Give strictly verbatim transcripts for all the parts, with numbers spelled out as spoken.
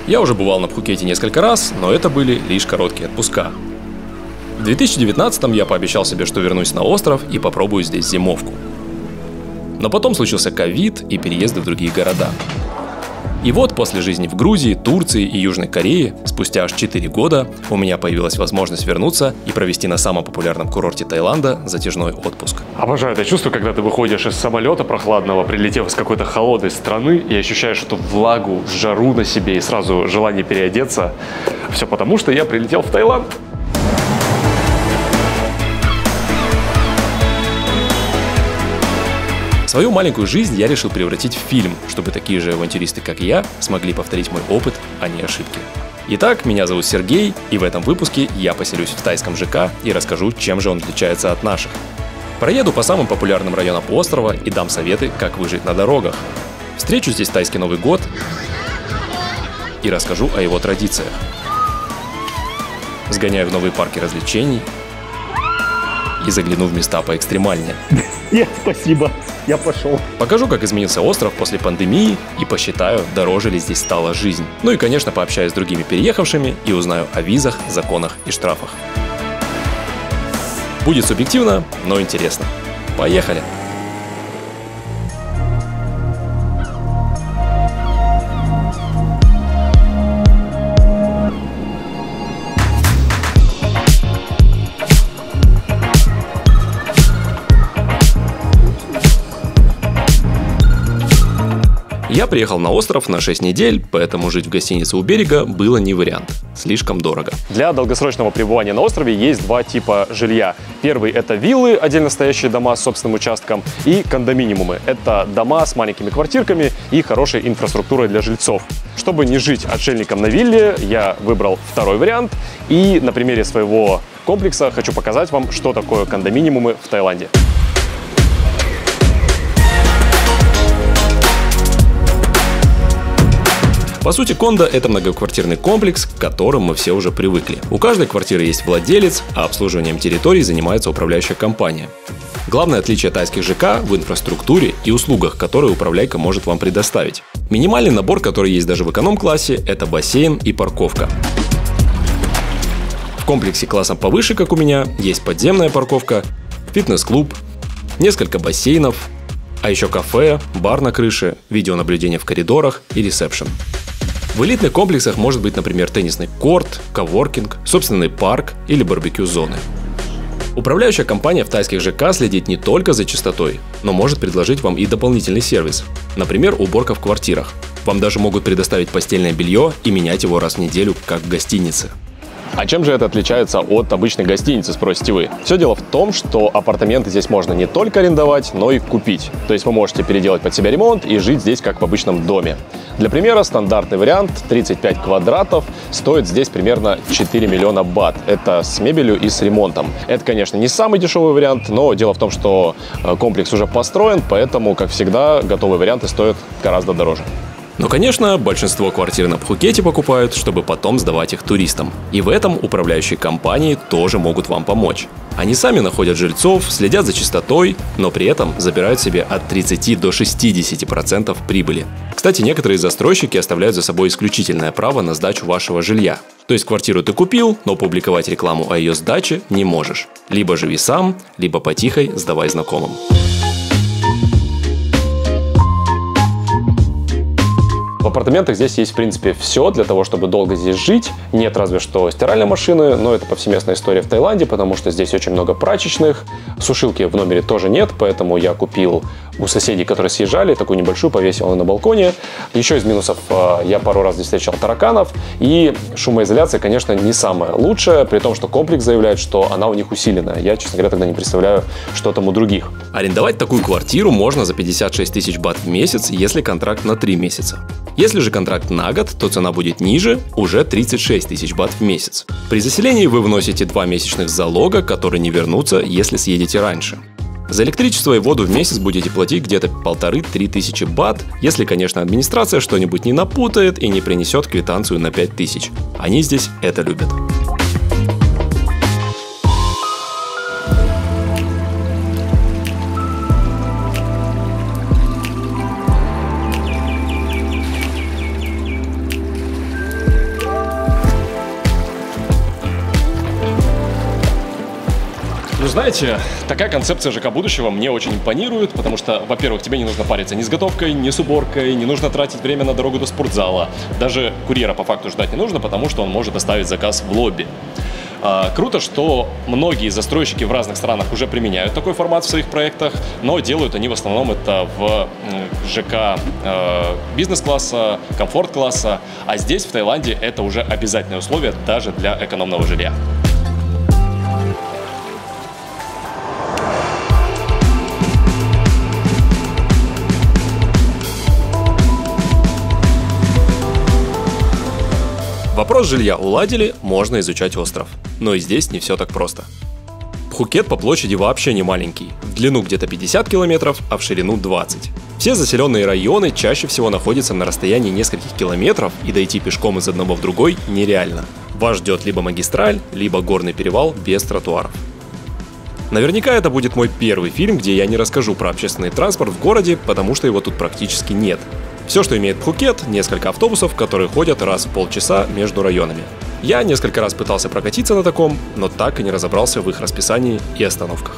Я уже бывал на Пхукете несколько раз, но это были лишь короткие отпуска. В две тысячи девятнадцатом я пообещал себе, что вернусь на остров и попробую здесь зимовку. Но потом случился ковид и переезды в другие города. И вот после жизни в Грузии, Турции и Южной Корее, спустя аж четыре года, у меня появилась возможность вернуться и провести на самом популярном курорте Таиланда затяжной отпуск. Обожаю это чувство, когда ты выходишь из самолета прохладного, прилетев из какой-то холодной страны, и ощущаешь эту влагу, жару на себе и сразу желание переодеться. Все потому, что я прилетел в Таиланд. Свою маленькую жизнь я решил превратить в фильм, чтобы такие же авантюристы, как я, смогли повторить мой опыт, а не ошибки. Итак, меня зовут Сергей, и в этом выпуске я поселюсь в тайском ЖК и расскажу, чем же он отличается от наших. Проеду по самым популярным районам острова и дам советы, как выжить на дорогах. Встречу здесь тайский Новый год и расскажу о его традициях. Сгоняю в новые парки развлечений и загляну в места поэкстремальнее. Нет, спасибо, я пошел. Покажу, как изменился остров после пандемии и посчитаю, дороже ли здесь стала жизнь. Ну и, конечно, пообщаюсь с другими переехавшими и узнаю о визах, законах и штрафах. Будет субъективно, но интересно. Поехали! Я приехал на остров на шесть недель, поэтому жить в гостинице у берега было не вариант. Слишком дорого. Для долгосрочного пребывания на острове есть два типа жилья. Первый – это виллы, отдельно стоящие дома с собственным участком, и кондоминиумы. Это дома с маленькими квартирками и хорошей инфраструктурой для жильцов. Чтобы не жить отшельником на вилле, я выбрал второй вариант. И на примере своего комплекса хочу показать вам, что такое кондоминиумы в Таиланде. По сути, кондо – это многоквартирный комплекс, к которым мы все уже привыкли. У каждой квартиры есть владелец, а обслуживанием территории занимается управляющая компания. Главное отличие тайских ЖК в инфраструктуре и услугах, которые управляйка может вам предоставить. Минимальный набор, который есть даже в эконом-классе – это бассейн и парковка. В комплексе классом повыше, как у меня, есть подземная парковка, фитнес-клуб, несколько бассейнов, а еще кафе, бар на крыше, видеонаблюдение в коридорах и ресепшн. В элитных комплексах может быть, например, теннисный корт, коворкинг, собственный парк или барбекю-зоны. Управляющая компания в тайских ЖК следит не только за чистотой, но может предложить вам и дополнительный сервис. Например, уборка в квартирах. Вам даже могут предоставить постельное белье и менять его раз в неделю, как в гостинице. А чем же это отличается от обычной гостиницы, спросите вы? Все дело в том, что апартаменты здесь можно не только арендовать, но и купить. То есть вы можете переделать под себя ремонт и жить здесь как в обычном доме. Для примера, стандартный вариант тридцать пять квадратов стоит здесь примерно четыре миллиона бат. Это с мебелью и с ремонтом. Это, конечно, не самый дешевый вариант, но дело в том, что комплекс уже построен, поэтому, как всегда, готовые варианты стоят гораздо дороже. Но, конечно, большинство квартир на Пхукете покупают, чтобы потом сдавать их туристам. И в этом управляющие компании тоже могут вам помочь. Они сами находят жильцов, следят за чистотой, но при этом забирают себе от тридцати до шестидесяти процентов прибыли. Кстати, некоторые застройщики оставляют за собой исключительное право на сдачу вашего жилья. То есть квартиру ты купил, но публиковать рекламу о ее сдаче не можешь. Либо живи сам, либо потихой сдавай знакомым. В апартаментах здесь есть, в принципе, все для того, чтобы долго здесь жить. Нет разве что стиральной машины, но это повсеместная история в Таиланде, потому что здесь очень много прачечных. Сушилки в номере тоже нет, поэтому я купил у соседей, которые съезжали, такую небольшую, повесил ее на балконе. Еще из минусов я пару раз здесь встречал тараканов. И шумоизоляция, конечно, не самая лучшая, при том, что комплекс заявляет, что она у них усиленная. Я, честно говоря, тогда не представляю, что там у других. Арендовать такую квартиру можно за пятьдесят шесть тысяч бат в месяц, если контракт на три месяца. Если же контракт на год, то цена будет ниже, уже тридцать шесть тысяч бат в месяц. При заселении вы вносите два месячных залога, которые не вернутся, если съедете раньше. За электричество и воду в месяц будете платить где-то полторы-три тысячи бат, если, конечно, администрация что-нибудь не напутает и не принесет квитанцию на пять тысяч. Они здесь это любят. знаете, такая концепция ЖК будущего мне очень импонирует, потому что, во-первых, тебе не нужно париться ни с готовкой, ни с уборкой, не нужно тратить время на дорогу до спортзала. Даже курьера по факту ждать не нужно, потому что он может доставить заказ в лобби. Круто, что многие застройщики в разных странах уже применяют такой формат в своих проектах, но делают они в основном это в ЖК бизнес-класса, комфорт-класса, а здесь, в Таиланде, это уже обязательное условие даже для экономного жилья. Вопрос жилья уладили, можно изучать остров. Но и здесь не все так просто. Пхукет по площади вообще не маленький. В длину где-то пятьдесят километров, а в ширину двадцать. Все заселенные районы чаще всего находятся на расстоянии нескольких километров, и дойти пешком из одного в другой нереально. Вас ждет либо магистраль, либо горный перевал без тротуаров. Наверняка это будет мой первый фильм, где я не расскажу про общественный транспорт в городе, потому что его тут практически нет. Все, что имеет Пхукет, несколько автобусов, которые ходят раз в полчаса между районами. Я несколько раз пытался прокатиться на таком, но так и не разобрался в их расписании и остановках.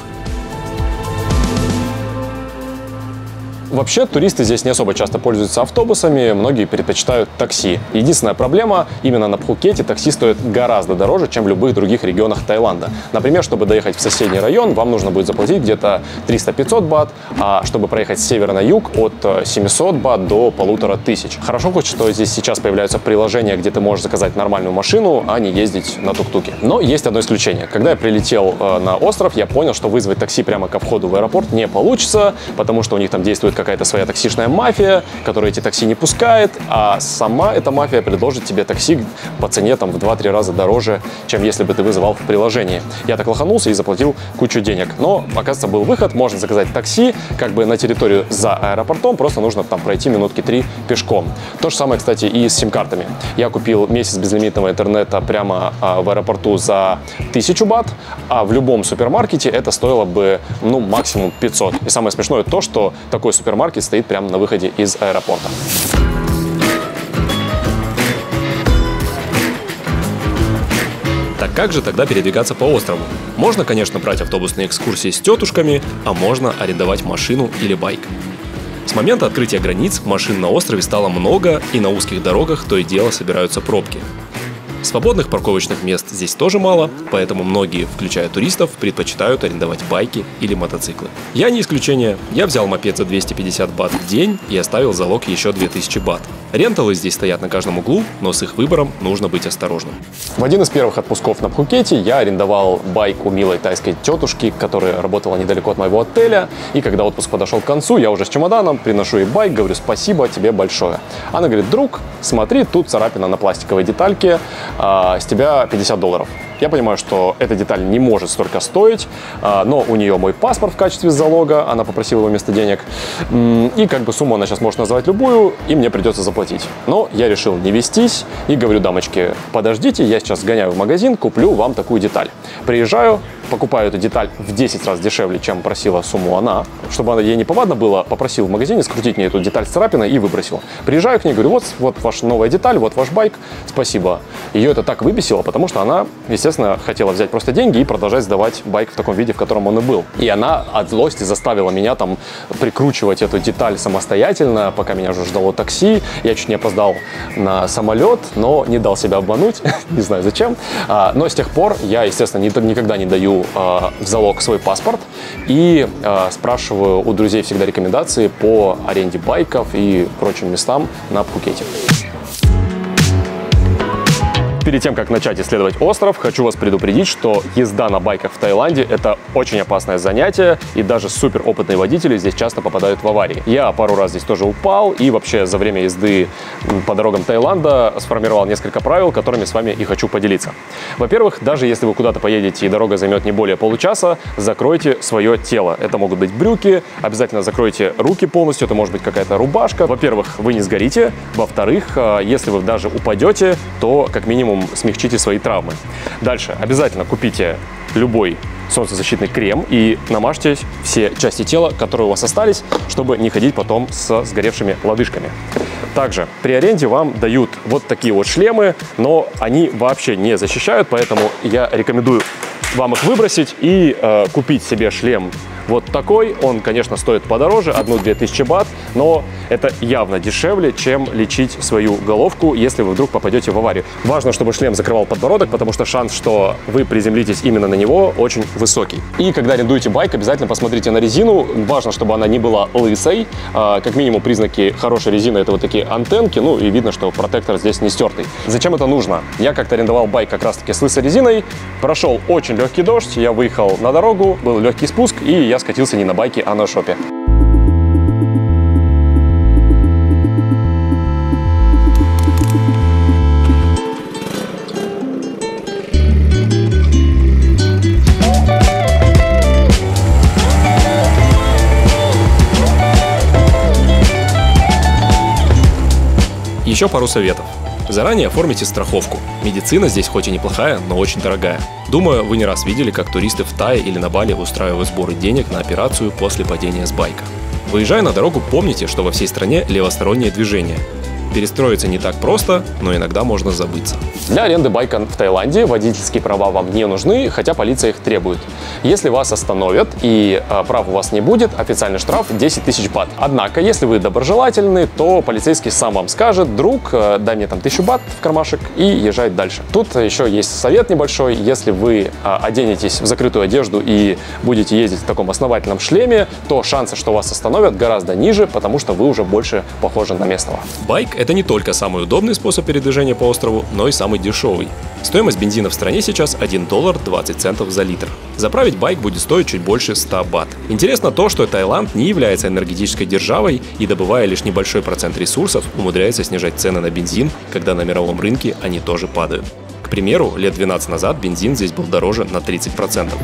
Вообще, туристы здесь не особо часто пользуются автобусами, многие предпочитают такси. Единственная проблема, именно на Пхукете такси стоит гораздо дороже, чем в любых других регионах Таиланда. Например, чтобы доехать в соседний район, вам нужно будет заплатить где-то триста-пятьсот бат, а чтобы проехать с севера на юг, от семисот бат до полутора тысяч. Хорошо хоть, что здесь сейчас появляются приложения, где ты можешь заказать нормальную машину, а не ездить на тук-туке. Но есть одно исключение. Когда я прилетел на остров, я понял, что вызвать такси прямо ко входу в аэропорт не получится, потому что у них там действует какая-то своя таксишная мафия, которая эти такси не пускает, а сама эта мафия предложит тебе такси по цене там в два-три раза дороже, чем если бы ты вызывал в приложении. Я так лоханулся и заплатил кучу денег. Но, оказывается, был выход, можно заказать такси как бы на территорию за аэропортом, просто нужно там пройти минутки три пешком. То же самое, кстати, и с сим-картами. Я купил месяц безлимитного интернета прямо а, в аэропорту за тысячу бат, а в любом супермаркете это стоило бы, ну, максимум пятьсот. И самое смешное то, что такой супермаркет стоит прямо на выходе из аэропорта. Так как же тогда передвигаться по острову? Можно, конечно, брать автобусные экскурсии с тетушками, а можно арендовать машину или байк. С момента открытия границ машин на острове стало много, и на узких дорогах то и дело собираются пробки. Свободных парковочных мест здесь тоже мало, поэтому многие, включая туристов, предпочитают арендовать байки или мотоциклы. Я не исключение. Я взял мопед за двести пятьдесят бат в день и оставил залог еще две тысячи бат. Ренталы здесь стоят на каждом углу, но с их выбором нужно быть осторожным. В один из первых отпусков на Пхукете я арендовал байк у милой тайской тетушки, которая работала недалеко от моего отеля. И когда отпуск подошел к концу, я уже с чемоданом приношу ей байк, говорю: спасибо тебе большое. Она говорит: друг, смотри, тут царапина на пластиковой детальке, а, с тебя пятьдесят долларов. Я понимаю, что эта деталь не может столько стоить, но у нее мой паспорт в качестве залога, она попросила его вместо денег, и как бы сумму она сейчас может назвать любую, и мне придется заплатить. Но я решил не вестись и говорю: дамочки, подождите, я сейчас сгоняю в магазин, куплю вам такую деталь. Приезжаю, покупаю эту деталь в десять раз дешевле, чем просила сумму она. Чтобы она, ей не повадно было, попросил в магазине скрутить мне эту деталь с царапиной и выбросил. Приезжаю к ней, говорю: вот, вот ваша новая деталь, вот ваш байк, спасибо. Ее это так выбесило, потому что она, естественно, хотела взять просто деньги и продолжать сдавать байк в таком виде, в котором он и был. И она от злости заставила меня там прикручивать эту деталь самостоятельно, пока меня уже ждало такси. Я чуть не опоздал на самолет, но не дал себя обмануть, не знаю зачем. Но с тех пор я, естественно, никогда не даю в залог свой паспорт и спрашиваю у друзей всегда рекомендации по аренде байков и прочим местам на Пхукете. Перед тем, как начать исследовать остров, хочу вас предупредить, что езда на байках в Таиланде – это очень опасное занятие, и даже суперопытные водители здесь часто попадают в аварии. Я пару раз здесь тоже упал, и вообще за время езды по дорогам Таиланда сформировал несколько правил, которыми с вами и хочу поделиться. Во-первых, даже если вы куда-то поедете и дорога займет не более получаса, закройте свое тело. Это могут быть брюки, обязательно закройте руки полностью, это может быть какая-то рубашка. Во-первых, вы не сгорите. Во-вторых, если вы даже упадете, то как минимум смягчите свои травмы. Дальше. Обязательно купите любой солнцезащитный крем и намажьте все части тела, которые у вас остались, чтобы не ходить потом с сгоревшими лодыжками. Также при аренде вам дают вот такие вот шлемы, но они вообще не защищают, поэтому я рекомендую вам их выбросить и э, купить себе шлем вот такой. Он, конечно, стоит подороже, одну-две тысячи бат, но это явно дешевле, чем лечить свою головку, если вы вдруг попадете в аварию. Важно, чтобы шлем закрывал подбородок, потому что шанс, что вы приземлитесь именно на него, очень высокий. И когда арендуете байк, обязательно посмотрите на резину. Важно, чтобы она не была лысой. Как минимум, признаки хорошей резины — это вот такие антенки, ну и видно, что протектор здесь не стертый. Зачем это нужно? Я как-то арендовал байк как раз-таки с лысой резиной, прошел очень легкий дождь, я выехал на дорогу, был легкий спуск, и я скатился не на байке, а на шопе. Еще пару советов. Заранее оформите страховку. Медицина здесь хоть и неплохая, но очень дорогая. Думаю, вы не раз видели, как туристы в Тае или на Бали устраивают сборы денег на операцию после падения с байка. Выезжая на дорогу, помните, что во всей стране левостороннее движение. Перестроиться не так просто, но иногда можно забыться. Для аренды байка в Таиланде водительские права вам не нужны, хотя полиция их требует. Если вас остановят и э, прав у вас не будет, официальный штраф десять тысяч бат. Однако, если вы доброжелательны, то полицейский сам вам скажет: друг, э, дай мне там тысячу бат в кармашек, и езжает дальше. Тут еще есть совет небольшой. Если вы э, оденетесь в закрытую одежду и будете ездить в таком основательном шлеме, то шансы, что вас остановят, гораздо ниже, потому что вы уже больше похожи на местного. Байк — это не только самый удобный способ передвижения по острову, но и самый дешевый. Стоимость бензина в стране сейчас один доллар двадцать центов за литр. Заправить байк будет стоить чуть больше ста бат. Интересно то, что Таиланд не является энергетической державой и, добывая лишь небольшой процент ресурсов, умудряется снижать цены на бензин, когда на мировом рынке они тоже падают. К примеру, лет двенадцать назад бензин здесь был дороже на тридцать процентов.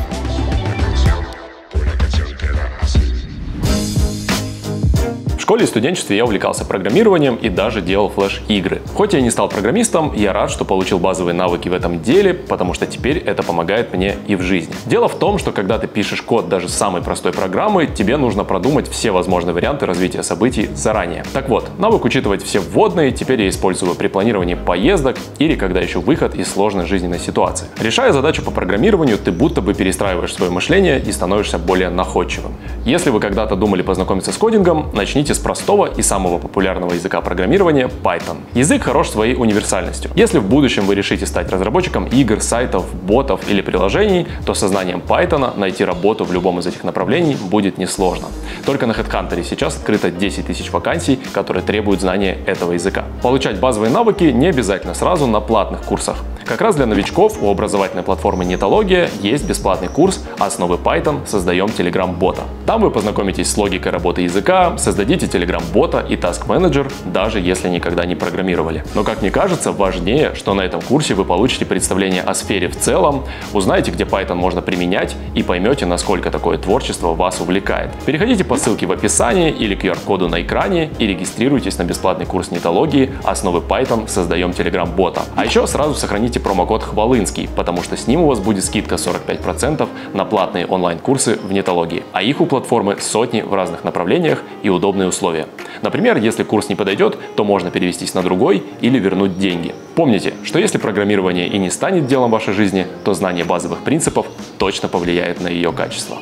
В школе и студенчестве я увлекался программированием и даже делал флеш-игры. Хоть я и не стал программистом, я рад, что получил базовые навыки в этом деле, потому что теперь это помогает мне и в жизни. Дело в том, что когда ты пишешь код даже самой простой программы, тебе нужно продумать все возможные варианты развития событий заранее. Так вот, навык учитывать все вводные теперь я использую при планировании поездок или когда ищу выход из сложной жизненной ситуации. Решая задачу по программированию, ты будто бы перестраиваешь свое мышление и становишься более находчивым. Если вы когда-то думали познакомиться с кодингом, начните с простого и самого популярного языка программирования — Python. Язык хорош своей универсальностью. Если в будущем вы решите стать разработчиком игр, сайтов, ботов или приложений, то со знанием Python найти работу в любом из этих направлений будет несложно. Только на HeadHunter сейчас открыто десять тысяч вакансий, которые требуют знания этого языка. Получать базовые навыки не обязательно сразу на платных курсах. Как раз для новичков у образовательной платформы Нетология есть бесплатный курс «Основы Python. Создаем Telegram-бота». Там вы познакомитесь с логикой работы языка, создадите Telegram-бота и Task Manager, даже если никогда не программировали. Но, как мне кажется, важнее, что на этом курсе вы получите представление о сфере в целом, узнаете, где Python можно применять, и поймете, насколько такое творчество вас увлекает. Переходите по ссылке в описании или ку ар коду на экране и регистрируйтесь на бесплатный курс Нетологии «Основы Python. Создаем Telegram-бота». А еще сразу сохраните промокод Хвалынский, потому что с ним у вас будет скидка сорок пять процентов на платные онлайн-курсы в Нетологии. А их у платформы сотни в разных направлениях и удобные условия. Например, если курс не подойдет, то можно перевестись на другой или вернуть деньги. Помните, что если программирование и не станет делом вашей жизни, то знание базовых принципов точно повлияет на ее качество.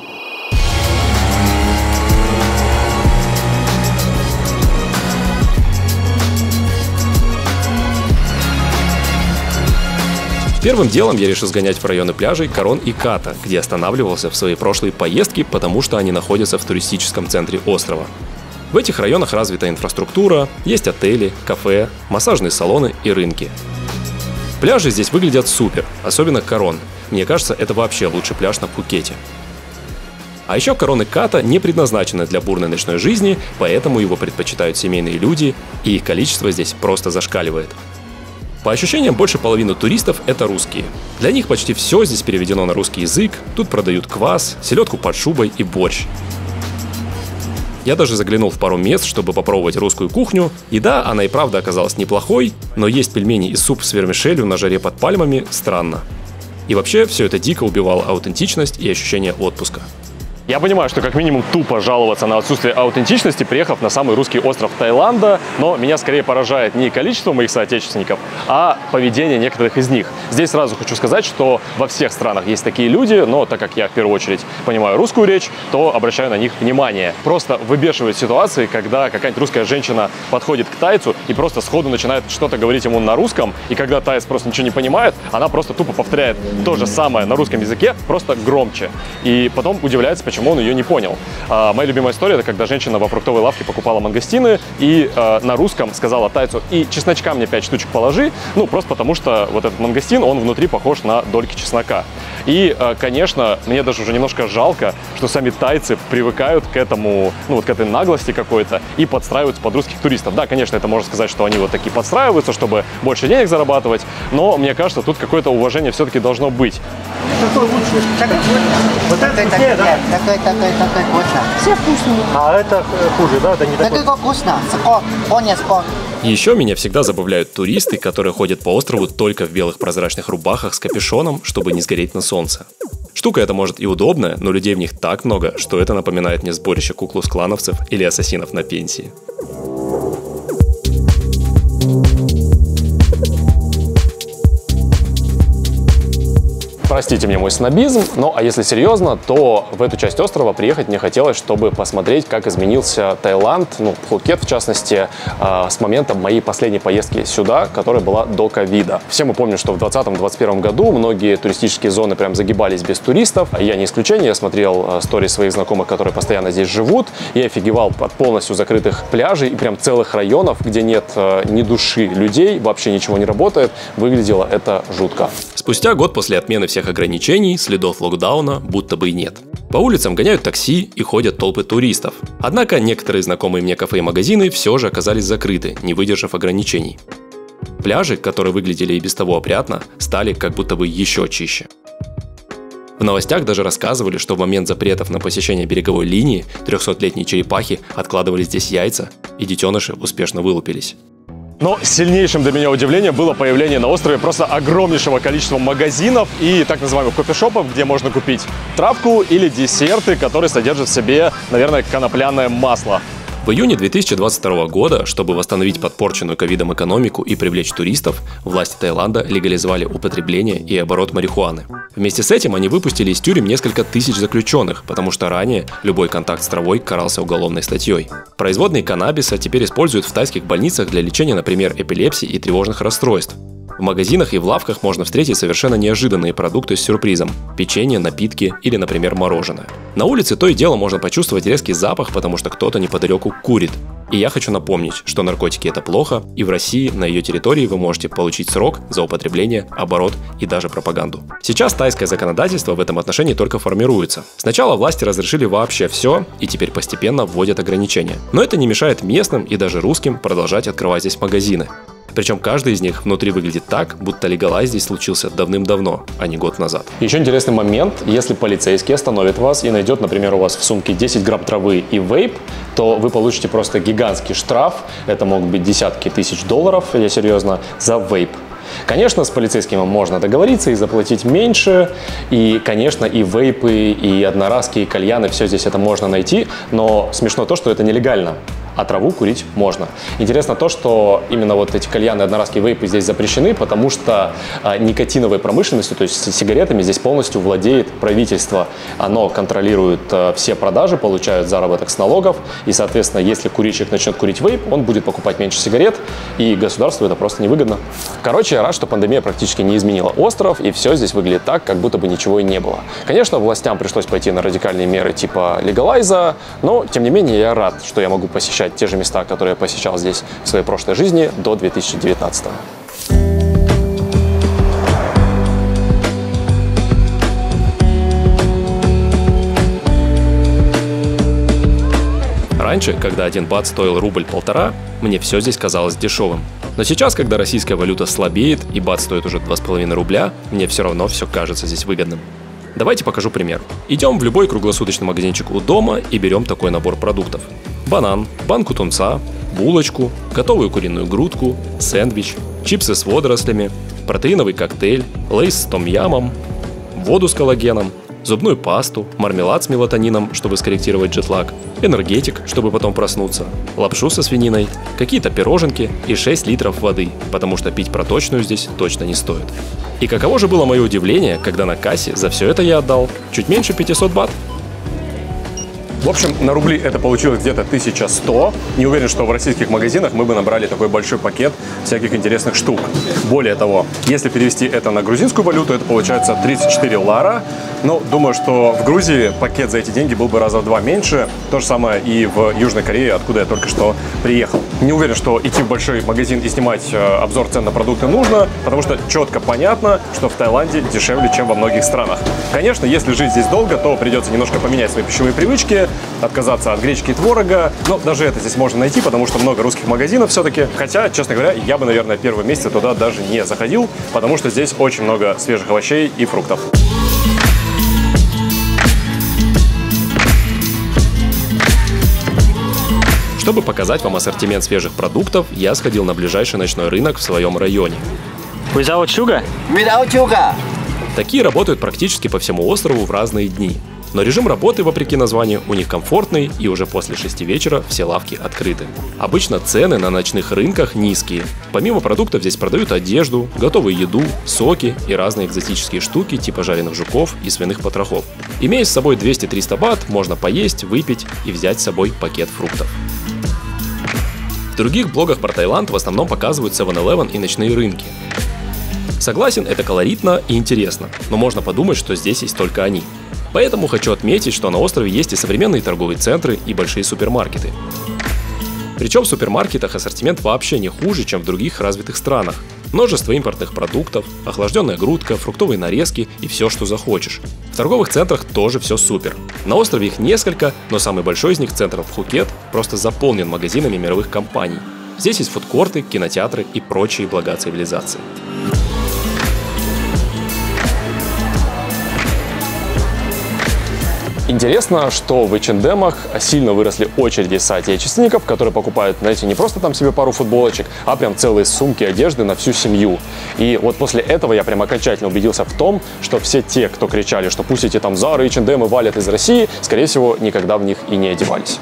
Первым делом я решил сгонять в районы пляжей Корон и Ката, где останавливался в своей прошлой поездке, потому что они находятся в туристическом центре острова. В этих районах развита инфраструктура, есть отели, кафе, массажные салоны и рынки. Пляжи здесь выглядят супер, особенно Корон. Мне кажется, это вообще лучший пляж на Пхукете. А еще Корон и Ката не предназначены для бурной ночной жизни, поэтому его предпочитают семейные люди, и их количество здесь просто зашкаливает. По ощущениям, больше половины туристов — это русские. Для них почти все здесь переведено на русский язык, тут продают квас, селедку под шубой и борщ. Я даже заглянул в пару мест, чтобы попробовать русскую кухню, и да, она и правда оказалась неплохой, но есть пельмени и суп с вермишелью на жаре под пальмами странно. И вообще, все это дико убивало аутентичность и ощущение отпуска. Я понимаю, что как минимум тупо жаловаться на отсутствие аутентичности, приехав на самый русский остров Таиланда, но меня скорее поражает не количество моих соотечественников, а поведение некоторых из них. Здесь сразу хочу сказать, что во всех странах есть такие люди, но так как я в первую очередь понимаю русскую речь, то обращаю на них внимание. Просто выбешивают ситуации, когда какая-нибудь русская женщина подходит к тайцу и просто сходу начинает что-то говорить ему на русском, и когда таец просто ничего не понимает, она просто тупо повторяет то же самое на русском языке, просто громче. И потом удивляется, почему он ее не понял. А, моя любимая история — это когда женщина во фруктовой лавке покупала мангостины и а, на русском сказала тайцу: и чесночка мне пять штучек положи, ну просто потому что вот этот мангостин, он внутри похож на дольки чеснока. И, а, конечно, мне даже уже немножко жалко, что сами тайцы привыкают к этому, ну вот к этой наглости какой-то и подстраиваются под русских туристов. Да, конечно, это можно сказать, что они вот такие подстраиваются, чтобы больше денег зарабатывать, но мне кажется, тут какое-то уважение все-таки должно быть. Какой лучше? Такой, вот это вкуснее, да? Такой, такой, такой вкусно. Все вкусные. А это хуже, да? Это не такой. Такой вкусно. Спор, понял, спор. Еще меня всегда забавляют туристы, которые ходят по острову только в белых прозрачных рубахах с капюшоном, чтобы не сгореть на солнце. Штука эта может и удобная, но людей в них так много, что это напоминает мне сборище куклус-клановцев или ассасинов на пенсии. Простите мне мой снобизм, но а если серьезно, то в эту часть острова приехать мне хотелось, чтобы посмотреть, как изменился Таиланд, ну, Пхукет в частности, э, с момента моей последней поездки сюда, которая была до ковида. Все мы помним, что в двадцатом — двадцать первом году многие туристические зоны прям загибались без туристов. Я не исключение, я смотрел э, стори своих знакомых, которые постоянно здесь живут, и офигевал от полностью закрытых пляжей и прям целых районов, где нет э, ни души людей, вообще ничего не работает. Выглядело это жутко. Спустя год после отмены всех ограничений, следов локдауна будто бы и нет. По улицам гоняют такси и ходят толпы туристов. Однако некоторые знакомые мне кафе и магазины все же оказались закрыты, не выдержав ограничений. Пляжи, которые выглядели и без того опрятно, стали как будто бы еще чище. В новостях даже рассказывали, что в момент запретов на посещение береговой линии трехсотлетние черепахи откладывали здесь яйца, и детеныши успешно вылупились. Но сильнейшим для меня удивлением было появление на острове просто огромнейшего количества магазинов и так называемых кофешопов, где можно купить травку или десерты, которые содержат в себе, наверное, конопляное масло. В июне две тысячи двадцать второго года, чтобы восстановить подпорченную ковидом экономику и привлечь туристов, власти Таиланда легализовали употребление и оборот марихуаны. Вместе с этим они выпустили из тюрем несколько тысяч заключенных, потому что ранее любой контакт с травой карался уголовной статьей. Производные каннабиса теперь используют в тайских больницах для лечения, например, эпилепсии и тревожных расстройств. В магазинах и в лавках можно встретить совершенно неожиданные продукты с сюрпризом – печенье, напитки или, например, мороженое. На улице то и дело можно почувствовать резкий запах, потому что кто-то неподалеку курит. И я хочу напомнить, что наркотики – это плохо, и в России на ее территории вы можете получить срок за употребление, оборот и даже пропаганду. Сейчас тайское законодательство в этом отношении только формируется. Сначала власти разрешили вообще все, и теперь постепенно вводят ограничения. Но это не мешает местным и даже русским продолжать открывать здесь магазины. Причем каждый из них внутри выглядит так, будто легалайз здесь случился давным-давно, а не год назад. Еще интересный момент: если полицейский остановит вас и найдет, например, у вас в сумке десять грамм травы и вейп, то вы получите просто гигантский штраф, это могут быть десятки тысяч долларов, я серьезно, за вейп. Конечно, с полицейским можно договориться и заплатить меньше, и, конечно, и вейпы, и одноразки, и кальяны, все здесь это можно найти, но смешно то, что это нелегально. А траву курить можно. Интересно то, что именно вот эти кальяны, одноразки, вейпы здесь запрещены, потому что а, никотиновой промышленностью, то есть сигаретами, здесь полностью владеет правительство. Оно контролирует а, все продажи, получает заработок с налогов, и, соответственно, если курильщик начнет курить вейп, он будет покупать меньше сигарет, и государству это просто невыгодно. Короче, я рад, что пандемия практически не изменила остров, и все здесь выглядит так, как будто бы ничего и не было. Конечно, властям пришлось пойти на радикальные меры типа легалайза, но, тем не менее, я рад, что я могу посещать те же места, которые я посещал здесь в своей прошлой жизни до две тысячи девятнадцатого. Раньше, когда один бат стоил рубль-полтора, мне все здесь казалось дешевым. Но сейчас, когда российская валюта слабеет и бат стоит уже два с половиной рубля, мне все равно все кажется здесь выгодным. Давайте покажу пример. Идем в любой круглосуточный магазинчик у дома и берем такой набор продуктов. Банан, банку тунца, булочку, готовую куриную грудку, сэндвич, чипсы с водорослями, протеиновый коктейль, лейс с том-ямом, воду с коллагеном, зубную пасту, мармелад с мелатонином, чтобы скорректировать джетлаг, энергетик, чтобы потом проснуться, лапшу со свининой, какие-то пироженки и шесть литров воды, потому что пить проточную здесь точно не стоит. И каково же было мое удивление, когда на кассе за все это я отдал чуть меньше пятисот бат. В общем, на рубли это получилось где-то тысяча сто. Не уверен, что в российских магазинах мы бы набрали такой большой пакет всяких интересных штук. Более того, если перевести это на грузинскую валюту, это получается тридцать четыре лара. Но думаю, что в Грузии пакет за эти деньги был бы раза в два меньше. То же самое и в Южной Корее, откуда я только что приехал. Не уверен, что идти в большой магазин и снимать обзор цен на продукты нужно, потому что четко понятно, что в Таиланде дешевле, чем во многих странах. Конечно, если жить здесь долго, то придется немножко поменять свои пищевые привычки, отказаться от гречки и творога, но даже это здесь можно найти, потому что много русских магазинов все-таки. Хотя, честно говоря, я бы, наверное, первые месяцы туда даже не заходил, потому что здесь очень много свежих овощей и фруктов. Чтобы показать вам ассортимент свежих продуктов, я сходил на ближайший ночной рынок в своем районе. Without sugar? Without sugar. Такие работают практически по всему острову в разные дни. Но режим работы, вопреки названию, у них комфортный, и уже после шести вечера все лавки открыты. Обычно цены на ночных рынках низкие. Помимо продуктов здесь продают одежду, готовую еду, соки и разные экзотические штуки типа жареных жуков и свиных потрохов. Имея с собой двести-триста бат, можно поесть, выпить и взять с собой пакет фруктов. В других блогах про Таиланд в основном показывают севен элевен и ночные рынки. Согласен, это колоритно и интересно, но можно подумать, что здесь есть только они. Поэтому хочу отметить, что на острове есть и современные торговые центры, и большие супермаркеты. Причем в супермаркетах ассортимент вообще не хуже, чем в других развитых странах. Множество импортных продуктов, охлажденная грудка, фруктовые нарезки и все, что захочешь. В торговых центрах тоже все супер. На острове их несколько, но самый большой из них, центр Пхукет, просто заполнен магазинами мировых компаний. Здесь есть фудкорты, кинотеатры и прочие блага цивилизации. Интересно, что в эйч энд эмах сильно выросли очереди соотечественников, которые покупают, знаете, не просто там себе пару футболочек, а прям целые сумки одежды на всю семью. И вот после этого я прям окончательно убедился в том, что все те, кто кричали, что пусть эти там Zara, эйч энд эм валят из России, скорее всего, никогда в них и не одевались.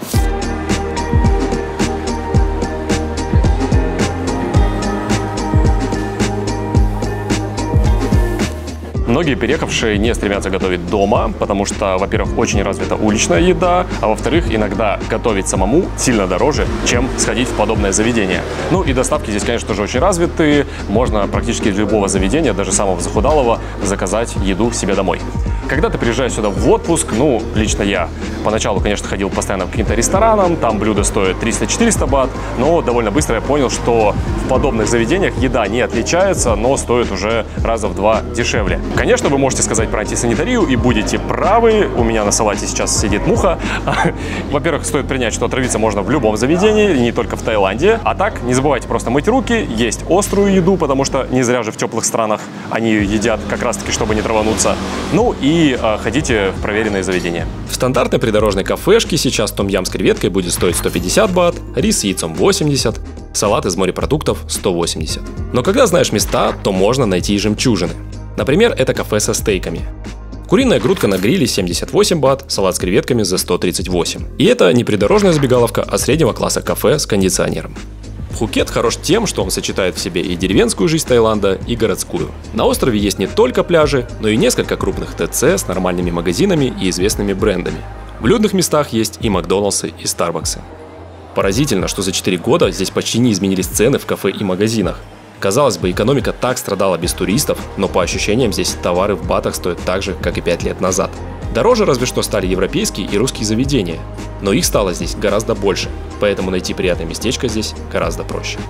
Многие переехавшие не стремятся готовить дома, потому что, во-первых, очень развита уличная еда, а во-вторых, иногда готовить самому сильно дороже, чем сходить в подобное заведение. Ну и доставки здесь, конечно, тоже очень развиты. Можно практически из любого заведения, даже самого захудалого, заказать еду себе домой. Когда ты приезжаешь сюда в отпуск, ну, лично я поначалу, конечно, ходил постоянно к каким-то ресторанам, там блюда стоят триста-четыреста бат, но довольно быстро я понял, что в подобных заведениях еда не отличается, но стоит уже раза в два дешевле. Конечно, вы можете сказать про антисанитарию и будете правы, у меня на салате сейчас сидит муха. Во-первых, стоит принять, что отравиться можно в любом заведении, не только в Таиланде. А так, не забывайте просто мыть руки, есть острую еду, потому что не зря же в теплых странах они ее едят как раз-таки, чтобы не травануться. Ну и И э, ходите в проверенные заведения. В стандартной придорожной кафешке сейчас том-ям с креветкой будет стоить сто пятьдесят бат, рис с яйцом восемьдесят, салат из морепродуктов сто восемьдесят. Но когда знаешь места, то можно найти и жемчужины. Например, это кафе со стейками. Куриная грудка на гриле семьдесят восемь бат, салат с креветками за сто тридцать восемь. И это не придорожная забегаловка, а среднего класса кафе с кондиционером. Пхукет хорош тем, что он сочетает в себе и деревенскую жизнь Таиланда, и городскую. На острове есть не только пляжи, но и несколько крупных ТЦ с нормальными магазинами и известными брендами. В людных местах есть и Макдоналдсы, и Старбаксы. Поразительно, что за четыре года здесь почти не изменились цены в кафе и магазинах. Казалось бы, экономика так страдала без туристов, но по ощущениям здесь товары в батах стоят так же, как и пять лет назад. Дороже разве что стали европейские и русские заведения, но их стало здесь гораздо больше, поэтому найти приятное местечко здесь гораздо проще.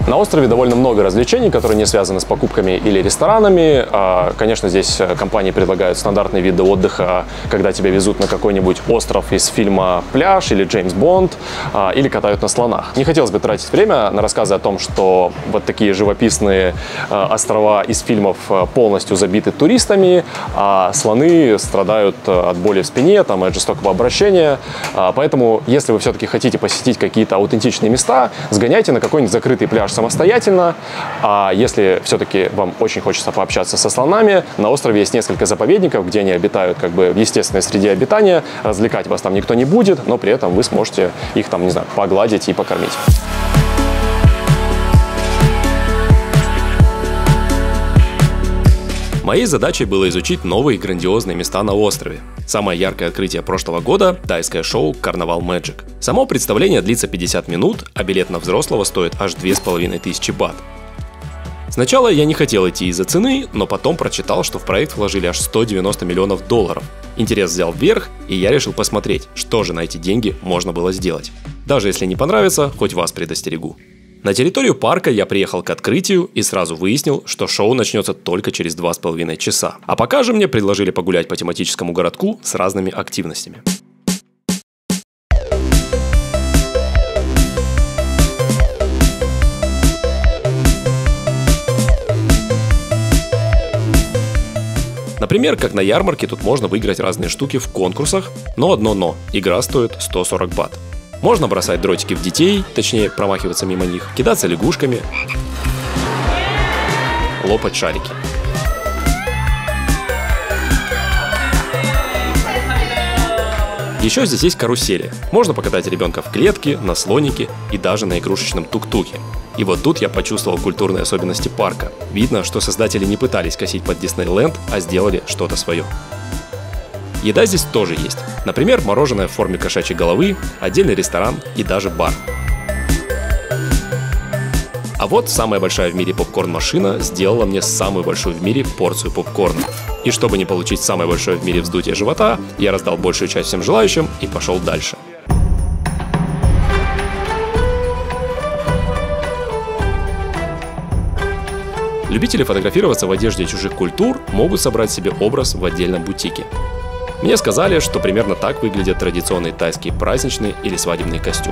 На острове довольно много развлечений, которые не связаны с покупками или ресторанами. Конечно, здесь компании предлагают стандартные виды отдыха, когда тебя везут на какой-нибудь остров из фильма «Пляж» или «Джеймс Бонд», или катают на слонах. Не хотелось бы тратить время на рассказы о том, что вот такие живописные острова из фильмов полностью забиты туристами, а слоны страдают от боли в спине, там, от жестокого обращения. Поэтому, если вы все-таки хотите посетить какие-то аутентичные места, сгоняйте на какой-нибудь закрытый пляж самостоятельно. А если все-таки вам очень хочется пообщаться со слонами, на острове есть несколько заповедников, где они обитают как бы в естественной среде обитания. Развлекать вас там никто не будет, но при этом вы сможете их там, не знаю, погладить и покормить. Моей задачей было изучить новые грандиозные места на острове. Самое яркое открытие прошлого года – тайское шоу «Carnival Magic». Само представление длится пятьдесят минут, а билет на взрослого стоит аж две с половиной тысячи бат. Сначала я не хотел идти из-за цены, но потом прочитал, что в проект вложили аж сто девяносто миллионов долларов. Интерес взял вверх, и я решил посмотреть, что же на эти деньги можно было сделать. Даже если не понравится, хоть вас предостерегу. На территорию парка я приехал к открытию и сразу выяснил, что шоу начнется только через два с половиной часа. А пока же мне предложили погулять по тематическому городку с разными активностями. Например, как на ярмарке, тут можно выиграть разные штуки в конкурсах, но одно но – игра стоит сто сорок бат. Можно бросать дротики в детей, точнее промахиваться мимо них, кидаться лягушками, лопать шарики. Еще здесь есть карусели. Можно покатать ребенка в клетке, на слонике и даже на игрушечном тук-туке. И вот тут я почувствовал культурные особенности парка. Видно, что создатели не пытались косить под Диснейленд, а сделали что-то свое. Еда здесь тоже есть. Например, мороженое в форме кошачьей головы, отдельный ресторан и даже бар. А вот самая большая в мире попкорн-машина сделала мне самую большую в мире порцию попкорна. И чтобы не получить самое большое в мире вздутие живота, я раздал большую часть всем желающим и пошел дальше. Любители фотографироваться в одежде чужих культур могут собрать себе образ в отдельном бутике. Мне сказали, что примерно так выглядят традиционные тайские праздничные или свадебные костюмы.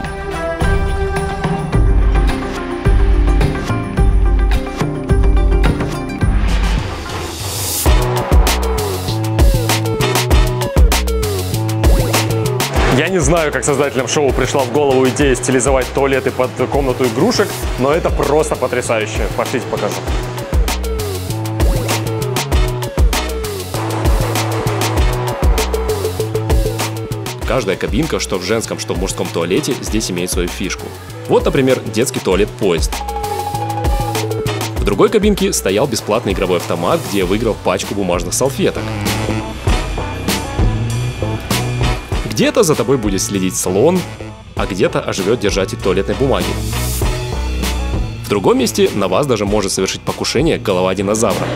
Я не знаю, как создателям шоу пришла в голову идея стилизовать туалеты под комнату игрушек, но это просто потрясающе. Пошлите покажу. Каждая кабинка, что в женском, что в мужском туалете, здесь имеет свою фишку. Вот, например, детский туалет-поезд. В другой кабинке стоял бесплатный игровой автомат, где я выиграл пачку бумажных салфеток. Где-то за тобой будет следить слон, а где-то оживет держатель туалетной бумаги. В другом месте на вас даже может совершить покушение голова динозавра.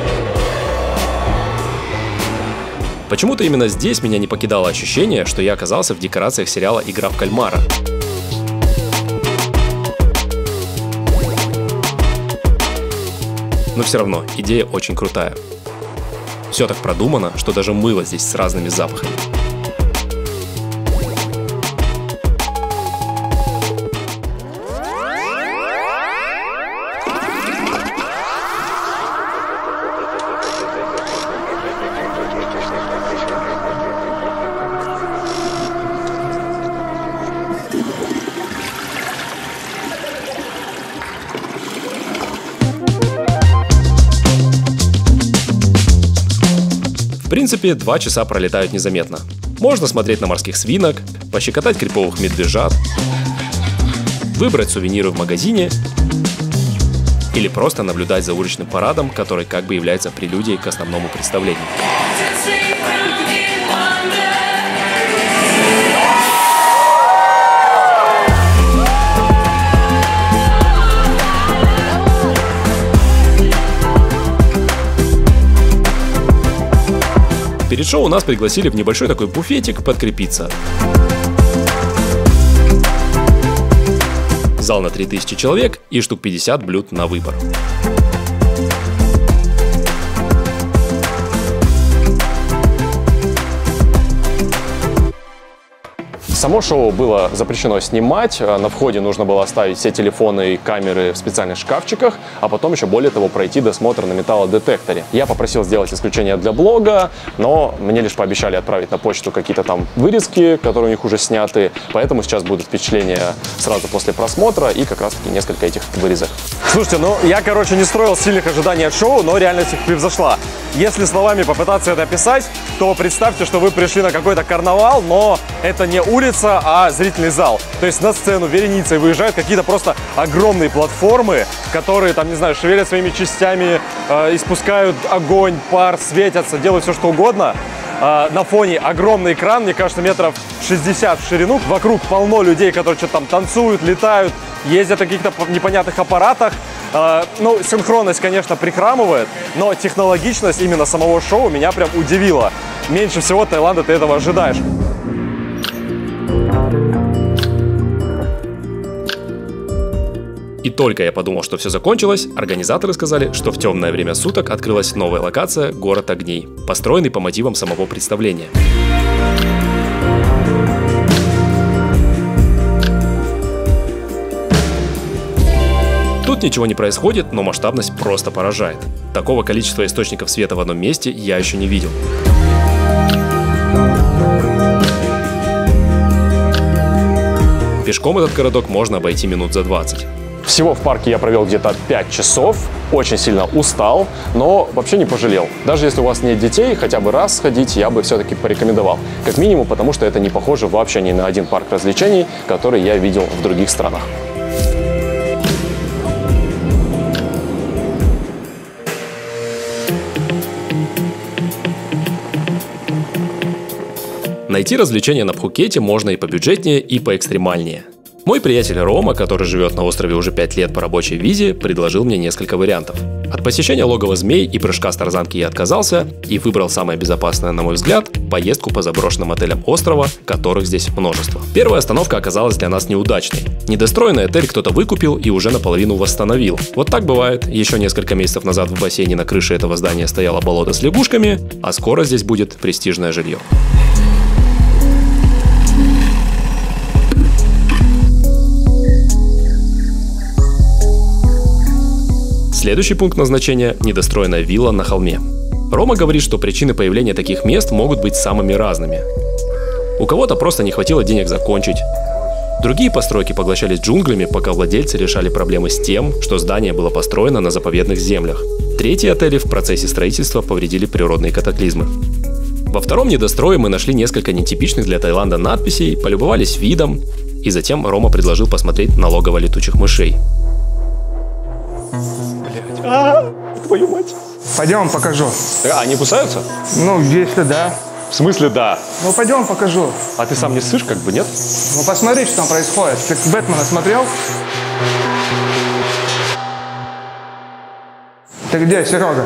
Почему-то именно здесь меня не покидало ощущение, что я оказался в декорациях сериала «Игра в кальмара». Но все равно, идея очень крутая. Все так продумано, что даже мыло здесь с разными запахами. В принципе, два часа пролетают незаметно. Можно смотреть на морских свинок, пощекотать криповых медвежат, выбрать сувениры в магазине или просто наблюдать за уличным парадом, который как бы является прелюдией к основному представлению. Перед шоу нас пригласили в небольшой такой буфетик подкрепиться. зал на три тысячи человек и штук пятьдесят блюд на выбор. Само шоу было запрещено снимать, на входе нужно было оставить все телефоны и камеры в специальных шкафчиках, а потом еще более того пройти досмотр на металлодетекторе. Я попросил сделать исключение для блога, но мне лишь пообещали отправить на почту какие-то там вырезки, которые у них уже сняты, поэтому сейчас будут впечатления сразу после просмотра и как раз таки несколько этих вырезок. Слушайте, ну я, короче, не строил сильных ожиданий от шоу, но реальность их превзошла. Если словами попытаться это описать, то представьте, что вы пришли на какой-то карнавал, но это не улица, а зрительный зал. То есть на сцену вереницей выезжают какие-то просто огромные платформы, которые, там, не знаю, шевелят своими частями, э, испускают огонь, пар, светятся, делают все, что угодно. Э, на фоне огромный экран, мне кажется, метров шестьдесят в ширину. Вокруг полно людей, которые что-то там танцуют, летают, ездят на каких-то непонятных аппаратах. Uh, ну, синхронность, конечно, прихрамывает, но технологичность именно самого шоу меня прям удивила. Меньше всего Таиланда ты этого ожидаешь. И только я подумал, что все закончилось, организаторы сказали, что в темное время суток открылась новая локация «Город огней», построенный по мотивам самого представления. Тут ничего не происходит, но масштабность просто поражает. Такого количества источников света в одном месте я еще не видел. Пешком этот городок можно обойти минут за двадцать. Всего в парке я провел где-то пять часов, очень сильно устал, но вообще не пожалел. Даже если у вас нет детей, хотя бы раз сходить я бы все-таки порекомендовал. Как минимум, потому что это не похоже вообще ни на один парк развлечений, который я видел в других странах. Найти развлечения на Пхукете можно и побюджетнее, и поэкстремальнее. Мой приятель Рома, который живет на острове уже пять лет по рабочей визе, предложил мне несколько вариантов. От посещения логова змей и прыжка с тарзанки я отказался и выбрал самое безопасное, на мой взгляд, поездку по заброшенным отелям острова, которых здесь множество. Первая остановка оказалась для нас неудачной. Недостроенный отель кто-то выкупил и уже наполовину восстановил. Вот так бывает. Еще несколько месяцев назад в бассейне на крыше этого здания стояло болото с лягушками, а скоро здесь будет престижное жилье. Следующий пункт назначения – недостроенная вилла на холме. Рома говорит, что причины появления таких мест могут быть самыми разными. У кого-то просто не хватило денег закончить. Другие постройки поглощались джунглями, пока владельцы решали проблемы с тем, что здание было построено на заповедных землях. Третьи отели в процессе строительства повредили природные катаклизмы. Во втором недострое мы нашли несколько нетипичных для Таиланда надписей, полюбовались видом, и затем Рома предложил посмотреть на логово летучих мышей. А, твою мать. Пойдем, покажу. А, они кусаются? Ну, если да. В смысле да? Ну, пойдем, покажу. А ты сам не ссышь, как бы, нет? Ну, посмотри, что там происходит. Ты Бэтмена смотрел? Ты где, Серега?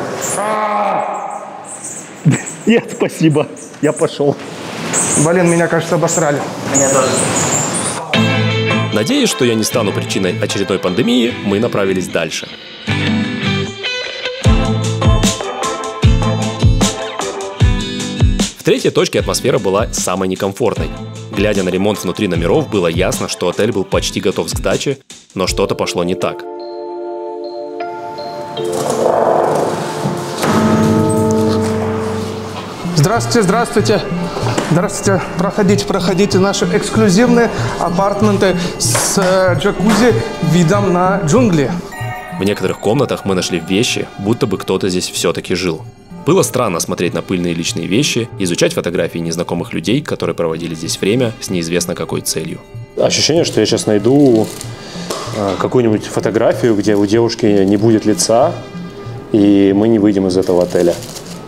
Нет, спасибо. Я пошел. Блин, меня, кажется, обосрали. Меня тоже. Надеясь, что я не стану причиной очередной пандемии, мы направились дальше. В третьей точке атмосфера была самой некомфортной. Глядя на ремонт внутри номеров, было ясно, что отель был почти готов к сдаче, но что-то пошло не так. Здравствуйте, здравствуйте. Здравствуйте. Проходите, проходите. Наши эксклюзивные апартаменты с э, джакузи видом на джунгли. В некоторых комнатах мы нашли вещи, будто бы кто-то здесь все-таки жил. Было странно смотреть на пыльные личные вещи, изучать фотографии незнакомых людей, которые проводили здесь время с неизвестно какой целью. Ощущение, что я сейчас найду э, какую-нибудь фотографию, где у девушки не будет лица, и мы не выйдем из этого отеля.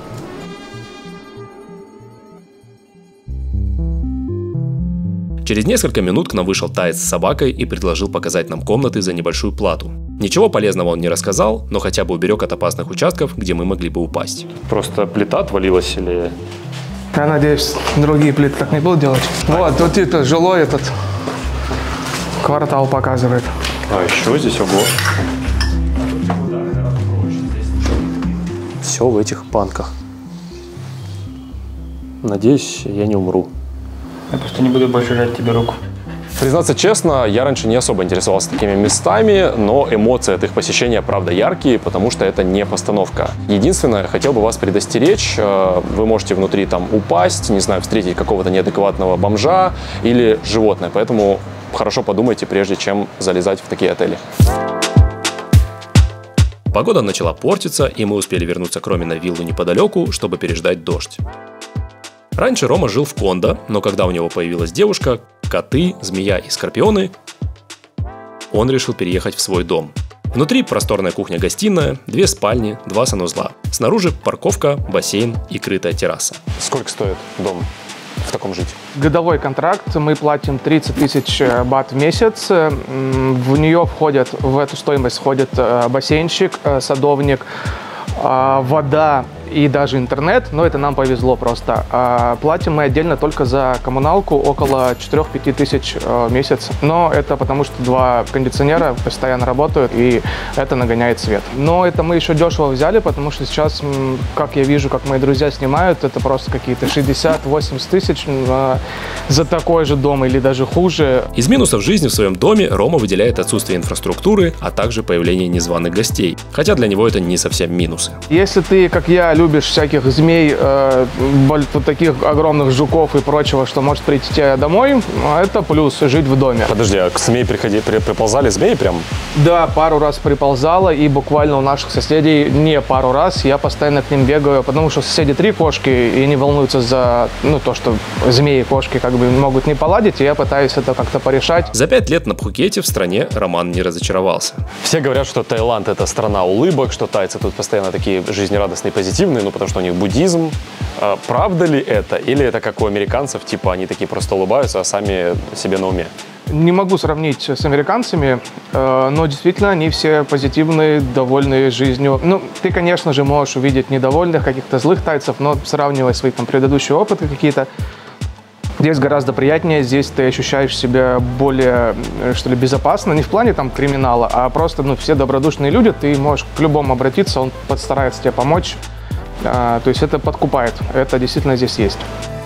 Через несколько минут к нам вышел таец с собакой и предложил показать нам комнаты за небольшую плату. Ничего полезного он не рассказал, но хотя бы уберег от опасных участков, где мы могли бы упасть. Просто плита отвалилась или... Я надеюсь, другие плиты так не будут делать. Вот, тут это жилой этот квартал показывает. А еще здесь, ого. Все в этих банках. Надеюсь, я не умру. Я просто не буду больше жать тебе руку. Признаться честно, я раньше не особо интересовался такими местами, но эмоции от их посещения, правда, яркие, потому что это не постановка. Единственное, хотел бы вас предостеречь, вы можете внутри там упасть, не знаю, встретить какого-то неадекватного бомжа или животное, поэтому хорошо подумайте, прежде чем залезать в такие отели. Погода начала портиться, и мы успели вернуться к Роме на виллу неподалеку, чтобы переждать дождь. Раньше Рома жил в кондо, но когда у него появилась девушка, коты, змея и скорпионы, он решил переехать в свой дом. Внутри просторная кухня-гостиная, две спальни, два санузла. Снаружи парковка, бассейн и крытая терраса. Сколько стоит дом в таком жить? Годовой контракт, мы платим тридцать тысяч бат в месяц. В нее входят, в эту стоимость входит бассейнчик, садовник, вода и даже интернет, но это нам повезло просто. А платим мы отдельно только за коммуналку, около четыре-пять тысяч в месяц. Но это потому, что два кондиционера постоянно работают, и это нагоняет свет. Но это мы еще дешево взяли, потому что сейчас, как я вижу, как мои друзья снимают, это просто какие-то шестьдесят-восемьдесят тысяч за такой же дом или даже хуже. Из минусов жизни в своем доме Рома выделяет отсутствие инфраструктуры, а также появление незваных гостей. Хотя для него это не совсем минусы. Если ты, как я, любишь всяких змей, э, вот таких огромных жуков и прочего, что может прийти тебе домой, это плюс жить в доме. Подожди, а к змеи приходи, при, приползали змеи прям? Да, пару раз приползала, и буквально у наших соседей не пару раз, я постоянно к ним бегаю, потому что соседи три кошки, и не волнуются за, ну, то, что змеи и кошки как бы могут не поладить, и я пытаюсь это как-то порешать. За пять лет на Пхукете в стране Роман не разочаровался. Все говорят, что Таиланд — это страна улыбок, что тайцы тут постоянно такие жизнерадостные, позитивные, ну, потому что у них буддизм. А, правда ли это? Или это как у американцев, типа они такие просто улыбаются, а сами себе на уме? Не могу сравнить с американцами, э, но действительно они все позитивные, довольные жизнью. Ну, ты, конечно же, можешь увидеть недовольных, каких-то злых тайцев, но сравнивая свои там предыдущие опыты какие-то, здесь гораздо приятнее, здесь ты ощущаешь себя более, что ли, безопасно, не в плане там криминала, а просто, ну, все добродушные люди, ты можешь к любому обратиться, он постарается тебе помочь. А, то есть это подкупает, это действительно здесь есть.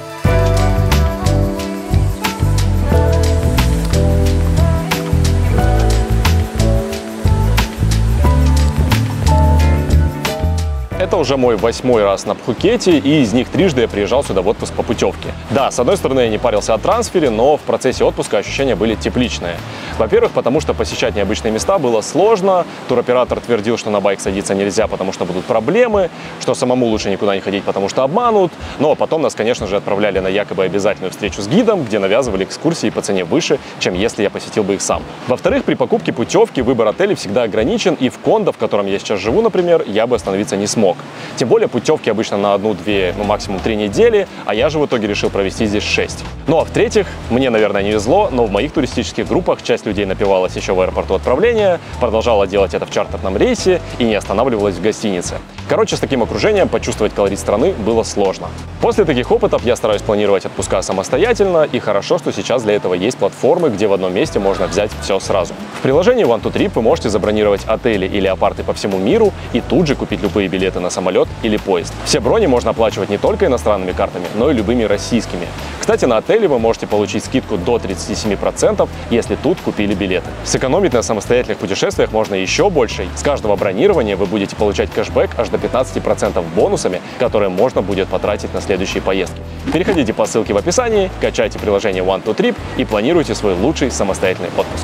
Это уже мой восьмой раз на Пхукете, и из них трижды я приезжал сюда в отпуск по путевке. Да, с одной стороны, я не парился о трансфере, но в процессе отпуска ощущения были тепличные. Во-первых, потому что посещать необычные места было сложно. Туроператор твердил, что на байк садиться нельзя, потому что будут проблемы, что самому лучше никуда не ходить, потому что обманут. Но потом нас, конечно же, отправляли на якобы обязательную встречу с гидом, где навязывали экскурсии по цене выше, чем если я посетил бы их сам. Во-вторых, при покупке путевки выбор отелей всегда ограничен, и в кондо, в котором я сейчас живу, например, я бы остановиться не смог. Тем более путевки обычно на одну-две, ну максимум три недели, а я же в итоге решил провести здесь шесть. Ну а в-третьих, мне, наверное, не везло, но в моих туристических группах часть людей напивалась еще в аэропорту отправления, продолжала делать это в чартерном рейсе и не останавливалась в гостинице. Короче, с таким окружением почувствовать колорит страны было сложно. После таких опытов я стараюсь планировать отпуска самостоятельно, и хорошо, что сейчас для этого есть платформы, где в одном месте можно взять все сразу. В приложении One two Trip вы можете забронировать отели или апарты по всему миру и тут же купить любые билеты на самолет или поезд. Все брони можно оплачивать не только иностранными картами, но и любыми российскими. Кстати, на отеле вы можете получить скидку до тридцати семи процентов, если тут купили билеты. Сэкономить на самостоятельных путешествиях можно еще больше. С каждого бронирования вы будете получать кэшбэк аж до пятнадцати процентов бонусами, которые можно будет потратить на следующие поездки. Переходите по ссылке в описании, качайте приложение One two Trip и планируйте свой лучший самостоятельный отпуск.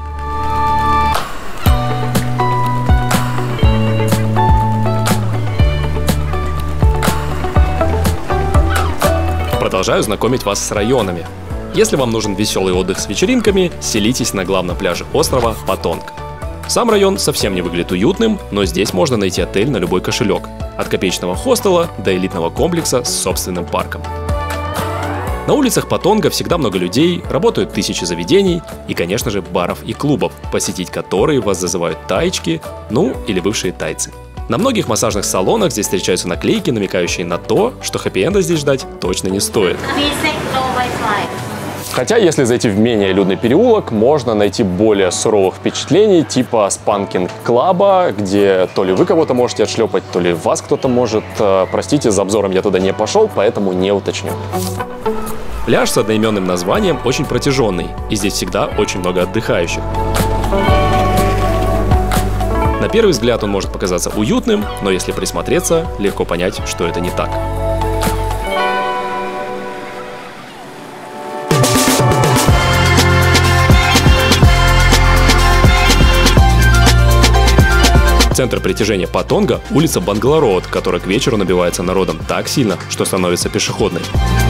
Продолжаю знакомить вас с районами. Если вам нужен веселый отдых с вечеринками, селитесь на главном пляже острова Патонг. Сам район совсем не выглядит уютным, но здесь можно найти отель на любой кошелек. От копеечного хостела до элитного комплекса с собственным парком. На улицах Патонга всегда много людей, работают тысячи заведений и, конечно же, баров и клубов, посетить которые вас зазывают таечки, ну или бывшие тайцы. На многих массажных салонах здесь встречаются наклейки, намекающие на то, что хэппи-энда здесь ждать точно не стоит. Хотя, если зайти в менее людный переулок, можно найти более суровых впечатлений, типа спанкинг-клаба, где то ли вы кого-то можете отшлепать, то ли вас кто-то может. Простите, за обзором я туда не пошел, поэтому не уточню. Пляж с одноименным названием очень протяженный, и здесь всегда очень много отдыхающих. На первый взгляд он может показаться уютным, но если присмотреться, легко понять, что это не так. Центр притяжения Патонга – улица Бангалор-роуд, которая к вечеру набивается народом так сильно, что становится пешеходной.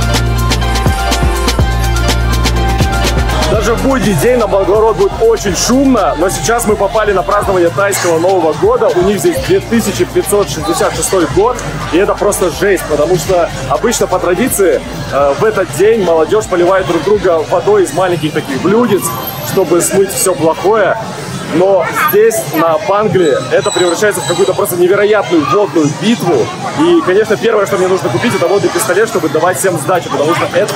Даже в будний день на Бангалор-роуд будет очень шумно, но сейчас мы попали на празднование тайского Нового года. У них здесь две тысячи пятьсот шестьдесят шестой год, и это просто жесть, потому что обычно по традиции э, в этот день молодежь поливает друг друга водой из маленьких таких блюдец, чтобы смыть все плохое. Но здесь, на Бангле, это превращается в какую-то просто невероятную водную битву. И, конечно, первое, что мне нужно купить, это водный пистолет, чтобы давать всем сдачу, потому что это...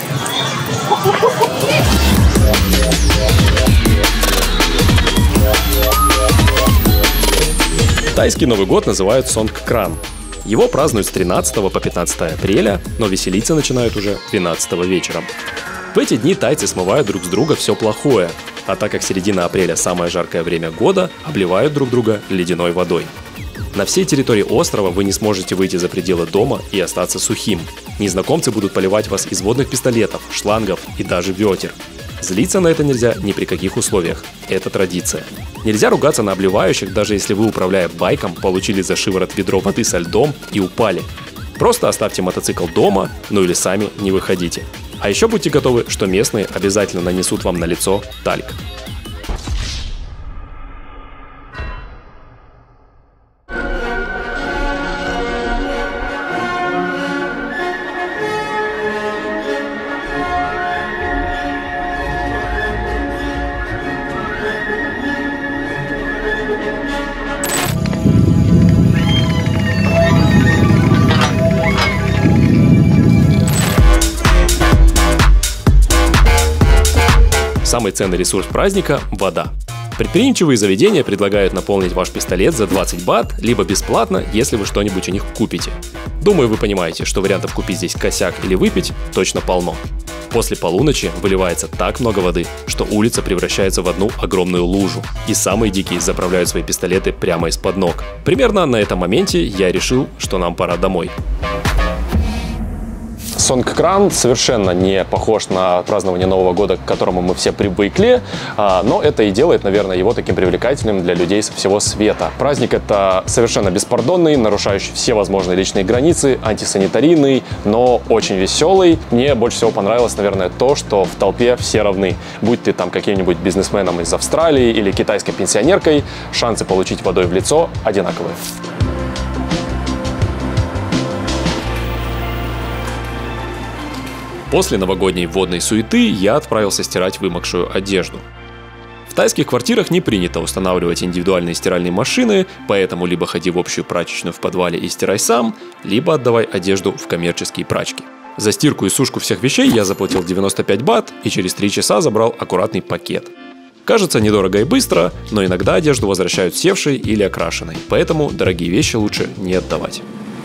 Тайский Новый год называют Сонгкран. Его празднуют с тринадцатого по пятнадцатое апреля, но веселиться начинают уже двенадцатого вечером. В эти дни тайцы смывают друг с друга все плохое, а так как середина апреля самое жаркое время года, обливают друг друга ледяной водой. На всей территории острова вы не сможете выйти за пределы дома и остаться сухим. Незнакомцы будут поливать вас из водных пистолетов, шлангов и даже ветер. Злиться на это нельзя ни при каких условиях. Это традиция. Нельзя ругаться на обливающих, даже если вы, управляя байком, получили за шиворот ведро воды со льдом и упали. Просто оставьте мотоцикл дома, ну или сами не выходите. А еще будьте готовы, что местные обязательно нанесут вам на лицо тальк. Самый ценный ресурс праздника – вода. Предприимчивые заведения предлагают наполнить ваш пистолет за двадцать бат, либо бесплатно, если вы что-нибудь у них купите. Думаю, вы понимаете, что вариантов купить здесь косяк или выпить точно полно. После полуночи выливается так много воды, что улица превращается в одну огромную лужу, и самые дикие заправляют свои пистолеты прямо из-под ног. Примерно на этом моменте я решил, что нам пора домой. Сонгкран совершенно не похож на празднование Нового года, к которому мы все привыкли, но это и делает, наверное, его таким привлекательным для людей со всего света. Праздник это совершенно беспардонный, нарушающий все возможные личные границы, антисанитарийный, но очень веселый. Мне больше всего понравилось, наверное, то, что в толпе все равны. Будь ты там каким-нибудь бизнесменом из Австралии или китайской пенсионеркой, шансы получить водой в лицо одинаковые. После новогодней водной суеты я отправился стирать вымокшую одежду. В тайских квартирах не принято устанавливать индивидуальные стиральные машины, поэтому либо ходи в общую прачечную в подвале и стирай сам, либо отдавай одежду в коммерческие прачки. За стирку и сушку всех вещей я заплатил девяносто пять бат и через три часа забрал аккуратный пакет. Кажется недорого и быстро, но иногда одежду возвращают севшей или окрашенной, поэтому дорогие вещи лучше не отдавать.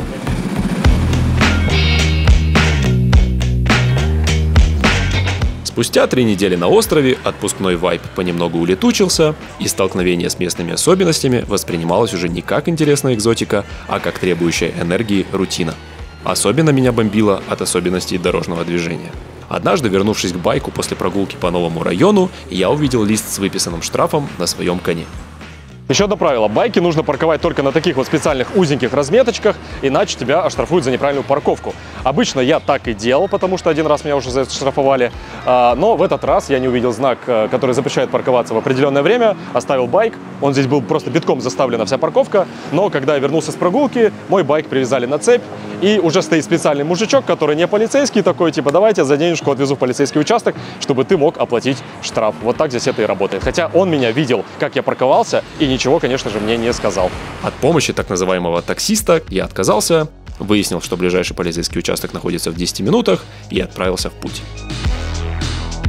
Спустя три недели на острове отпускной вайб понемногу улетучился, и столкновение с местными особенностями воспринималось уже не как интересная экзотика, а как требующая энергии рутина. Особенно меня бомбило от особенностей дорожного движения. Однажды, вернувшись к байку после прогулки по новому району, я увидел лист с выписанным штрафом на своем коне. Еще одно правило. Байки нужно парковать только на таких вот специальных узеньких разметочках, иначе тебя оштрафуют за неправильную парковку. Обычно я так и делал, потому что один раз меня уже за это штрафовали. Но в этот раз я не увидел знак, который запрещает парковаться в определенное время, оставил байк. Он здесь был просто битком заставлена вся парковка. Но когда я вернулся с прогулки, мой байк привязали на цепь. И уже стоит специальный мужичок, который не полицейский, такой типа давайте за денежку отвезу в полицейский участок, чтобы ты мог оплатить штраф. Вот так здесь это и работает. Хотя он меня видел, как я парковался, и ничего, конечно же, мне не сказал. От помощи так называемого таксиста я отказался, выяснил, что ближайший полицейский участок находится в десяти минутах, и отправился в путь.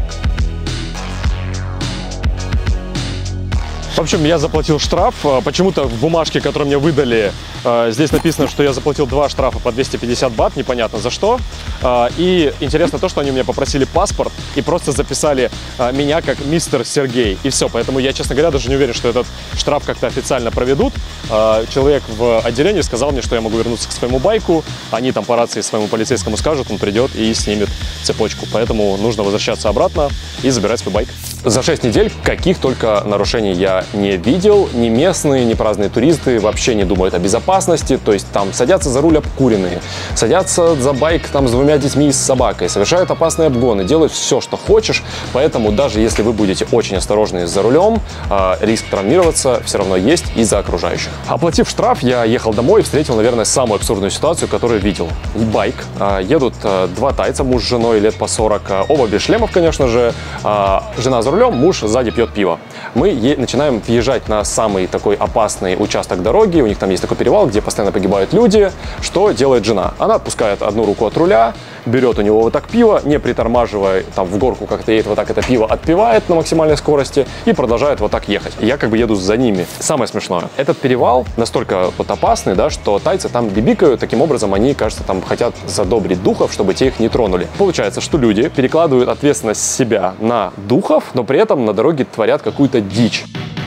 В общем, я заплатил штраф. Почему-то в бумажке, которую мне выдали, здесь написано, что я заплатил два штрафа по двести пятьдесят бат, непонятно за что. И интересно то, что они у меня попросили паспорт и просто записали меня как мистер Сергей. И все, поэтому я, честно говоря, даже не уверен, что этот штраф как-то официально проведут. Человек в отделении сказал мне, что я могу вернуться к своему байку. Они там по рации своему полицейскому скажут, он придет и снимет цепочку. Поэтому нужно возвращаться обратно и забирать свой байк. За шесть недель каких только нарушений я не видел. Ни местные, ни праздные туристы вообще не думают о безопасности. То есть там садятся за руль обкуренные, садятся за байк там с двумя детьми и с собакой, совершают опасные обгоны, делают все, что хочешь. Поэтому даже если вы будете очень осторожны за рулем, риск травмироваться все равно есть из-за окружающих. Оплатив штраф, я ехал домой и встретил, наверное, самую абсурдную ситуацию, которую видел. Байк. Едут два тайца, муж с женой, лет по сорок, оба без шлемов, конечно же. Жена за рулем, муж сзади пьет пиво. Мы начинаем въезжать на самый такой опасный участок дороги. У них там есть такой перевал, где постоянно погибают люди. Что делает жена? Она отпускает одну руку от руля, берет у него вот так пиво, не притормаживая там в горку как-то едет, вот так это пиво отпивает на максимальной скорости и продолжает вот так ехать. Я как бы еду за ними. Самое смешное. Этот перевал настолько вот опасный, да, что тайцы там бибикают. Таким образом, они, кажется, там хотят задобрить духов, чтобы те их не тронули. Получается, что люди перекладывают ответственность с себя на духов, но при этом на дороге творят какую-то дичь.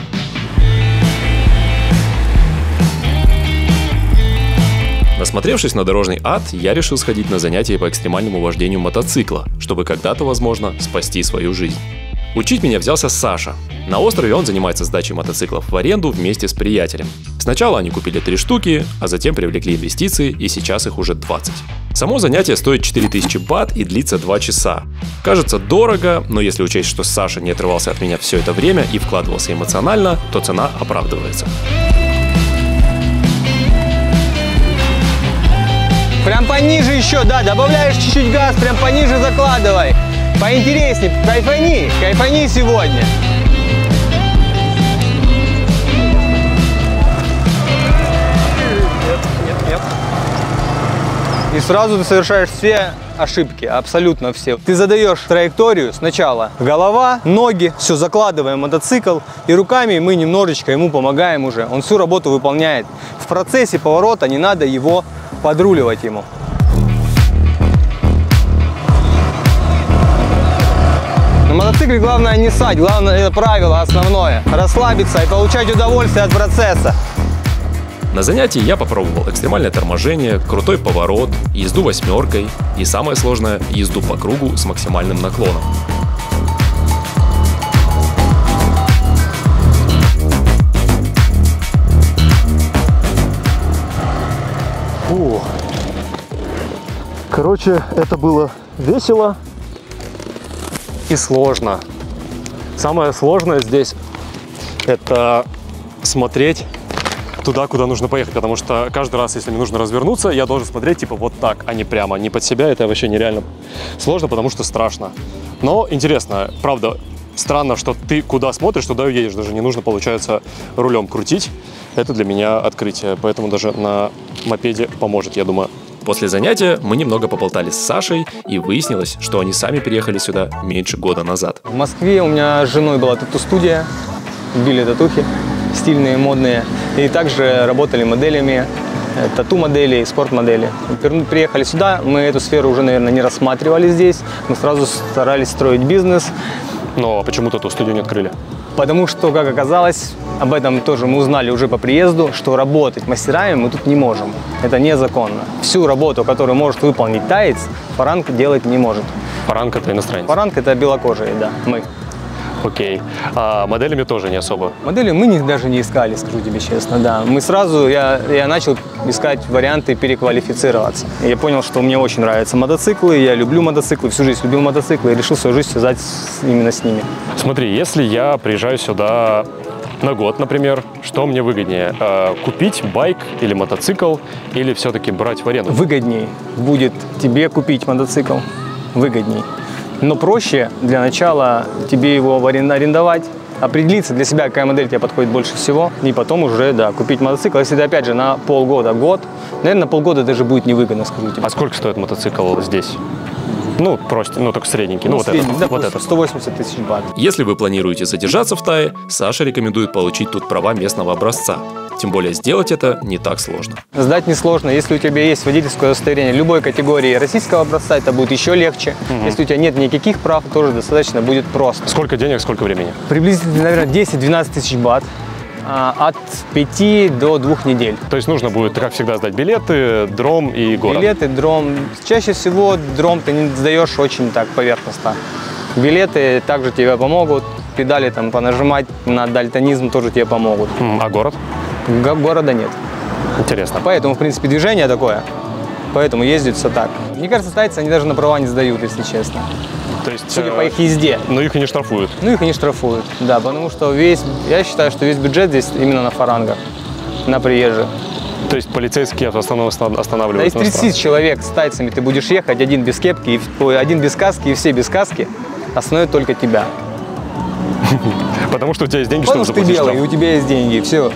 Насмотревшись на дорожный ад, я решил сходить на занятия по экстремальному вождению мотоцикла, чтобы когда-то, возможно, спасти свою жизнь. Учить меня взялся Саша. На острове он занимается сдачей мотоциклов в аренду вместе с приятелем. Сначала они купили три штуки, а затем привлекли инвестиции, и сейчас их уже двадцать. Само занятие стоит четыре тысячи бат и длится два часа. Кажется дорого, но если учесть, что Саша не отрывался от меня все это время и вкладывался эмоционально, то цена оправдывается. Прям пониже еще, да, добавляешь чуть-чуть газ, прям пониже закладывай. Поинтереснее, кайфани, кайфани сегодня. Нет, нет, нет. И сразу ты совершаешь все ошибки, абсолютно все. Ты задаешь траекторию сначала голова, ноги, все, закладываем мотоцикл, и руками мы немножечко ему помогаем уже. Он всю работу выполняет. В процессе поворота не надо его подруливать ему. На мотоцикле главное не ссать, главное это правило основное. Расслабиться и получать удовольствие от процесса. На занятии я попробовал экстремальное торможение, крутой поворот, езду восьмеркой и самое сложное – езду по кругу с максимальным наклоном. Фу. Короче, это было весело И сложно. Самое сложное здесь – это смотреть туда, куда нужно поехать, потому что каждый раз, если мне нужно развернуться, я должен смотреть типа вот так, а не прямо, не под себя. Это вообще нереально сложно, потому что страшно. Но интересно, правда, странно, что ты куда смотришь, туда и едешь. Даже не нужно, получается, рулем крутить. Это для меня открытие, поэтому даже на мопеде поможет, я думаю. После занятия мы немного поболтали с Сашей, и выяснилось, что они сами приехали сюда меньше года назад. В Москве у меня с женой была тату-студия, били татухи стильные, модные, и также работали моделями, тату-модели, спорт-модели. Приехали сюда, мы эту сферу уже, наверное, не рассматривали здесь, мы сразу старались строить бизнес. Но почему тату-студию не открыли? Потому что, как оказалось, об этом тоже мы узнали уже по приезду, что работать мастерами мы тут не можем. Это незаконно. Всю работу, которую может выполнить таец, фаранг делать не может. Фаранг – это иностранец? Фаранг – это белокожие, да, мы. Окей. А моделями тоже не особо? Модели мы не, даже не искали, скажу тебе честно, да. Мы сразу, я, я начал искать варианты переквалифицироваться. И я понял, что мне очень нравятся мотоциклы, я люблю мотоциклы, всю жизнь любил мотоциклы и решил свою жизнь связать с, именно с ними. Смотри, если я приезжаю сюда на год, например, что мне выгоднее? Купить байк или мотоцикл, или все-таки брать в аренду? Выгоднее будет тебе купить мотоцикл, выгодней. Но проще для начала тебе его арендовать, определиться для себя, какая модель тебе подходит больше всего, и потом уже, да, купить мотоцикл. Если ты, опять же, на полгода, год, наверное, на полгода даже будет невыгодно, скажу тебе. А сколько стоит мотоцикл здесь? Ну, просто, ну, только средненький. Ну, Ну, вот средний, это. да, Вот это. сто восемьдесят тысяч бат. Если вы планируете задержаться в Тае, Саша рекомендует получить тут права местного образца. Тем более сделать это не так сложно. Сдать несложно. Если у тебя есть водительское удостоверение любой категории российского образца, это будет еще легче. Угу. Если у тебя нет никаких прав, тоже достаточно будет просто. Сколько денег, сколько времени? Приблизительно, наверное, десять-двенадцать тысяч бат. От пяти до двух недель. То есть нужно будет, как всегда, сдать билеты, дром и город? Билеты, дром. Чаще всего дром ты не сдаешь очень так поверхностно. Билеты также тебе помогут. Педали там понажимать на дальтонизм тоже тебе помогут. А город? Г- города нет. Интересно. Поэтому, в принципе, движение такое. Поэтому ездят все так. Мне кажется, тайцы, они даже на права не сдают, если честно. То есть, Судя э, по их езде. Но их и не штрафуют. Ну, их и не штрафуют, да, потому что весь, я считаю, что весь бюджет здесь именно на фарангах, на приезжих. То есть полицейские останов- Да, останавливают из тридцати человек с тайцами ты будешь ехать, один без кепки, и, ой, один без каски, и все без каски, остановят только тебя. Потому что у тебя есть деньги, Потому чтобы что ты заплатить белый, и штраф. у тебя есть деньги, все.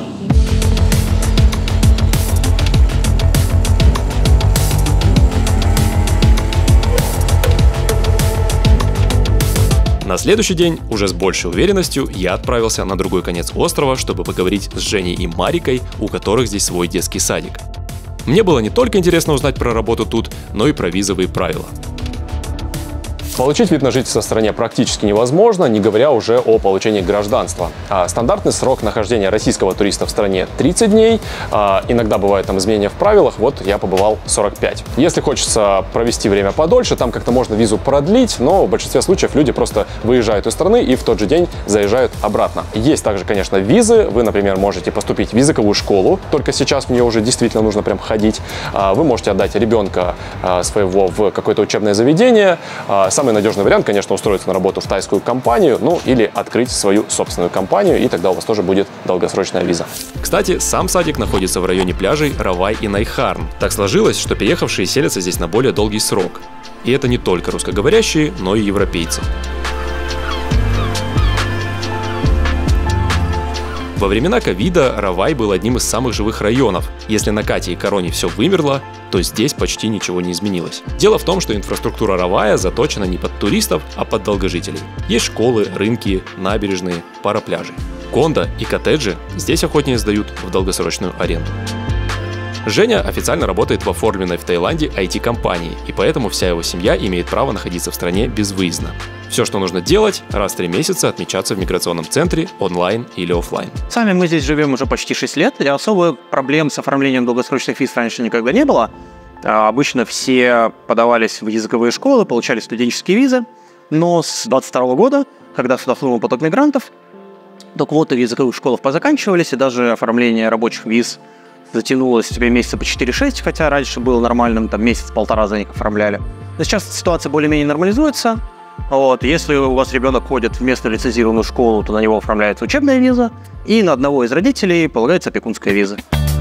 На следующий день, уже с большей уверенностью, я отправился на другой конец острова, чтобы поговорить с Женей и Марикой, у которых здесь свой детский садик. Мне было не только интересно узнать про работу тут, но и про визовые правила. Получить вид на жительство в стране практически невозможно, не говоря уже о получении гражданства. А стандартный срок нахождения российского туриста в стране тридцать дней. А иногда бывают там изменения в правилах. Вот я побывал сорок пять. Если хочется провести время подольше, там как-то можно визу продлить, но в большинстве случаев люди просто выезжают из страны и в тот же день заезжают обратно. Есть также, конечно, визы. Вы, например, можете поступить в языковую школу, только сейчас в нее уже действительно нужно прям ходить. Вы можете отдать ребенка своего в какое-то учебное заведение. Самый надежный вариант, конечно, устроиться на работу в тайскую компанию, ну или открыть свою собственную компанию, и тогда у вас тоже будет долгосрочная виза. Кстати, сам садик находится в районе пляжей Равай и Найхарн. Так сложилось, что переехавшие селятся здесь на более долгий срок. И это не только русскоговорящие, но и европейцы. Во времена ковида Равай был одним из самых живых районов. Если на Кате и Короне все вымерло, то здесь почти ничего не изменилось. Дело в том, что инфраструктура Равая заточена не под туристов, а под долгожителей. Есть школы, рынки, набережные, пара пляжей. Кондо и коттеджи здесь охотнее сдают в долгосрочную аренду. Женя официально работает в оформленной в Таиланде ай ти-компании, и поэтому вся его семья имеет право находиться в стране безвыездно. Все, что нужно делать, раз в три месяца отмечаться в миграционном центре онлайн или офлайн. Сами мы здесь живем уже почти шесть лет, и особо проблем с оформлением долгосрочных виз раньше никогда не было. Обычно все подавались в языковые школы, получали студенческие визы, но с двадцать второго года, когда сюда хлынул поток мигрантов, то квоты в языковых школах позаканчивались, и даже оформление рабочих виз затянулось себе месяца по четыре-шесть, хотя раньше было нормальным, там месяц-полтора за них оформляли. Но сейчас ситуация более-менее нормализуется. Вот. Если у вас ребенок ходит в местную лицензированную школу, то на него оформляется учебная виза, и на одного из родителей полагается опекунская виза.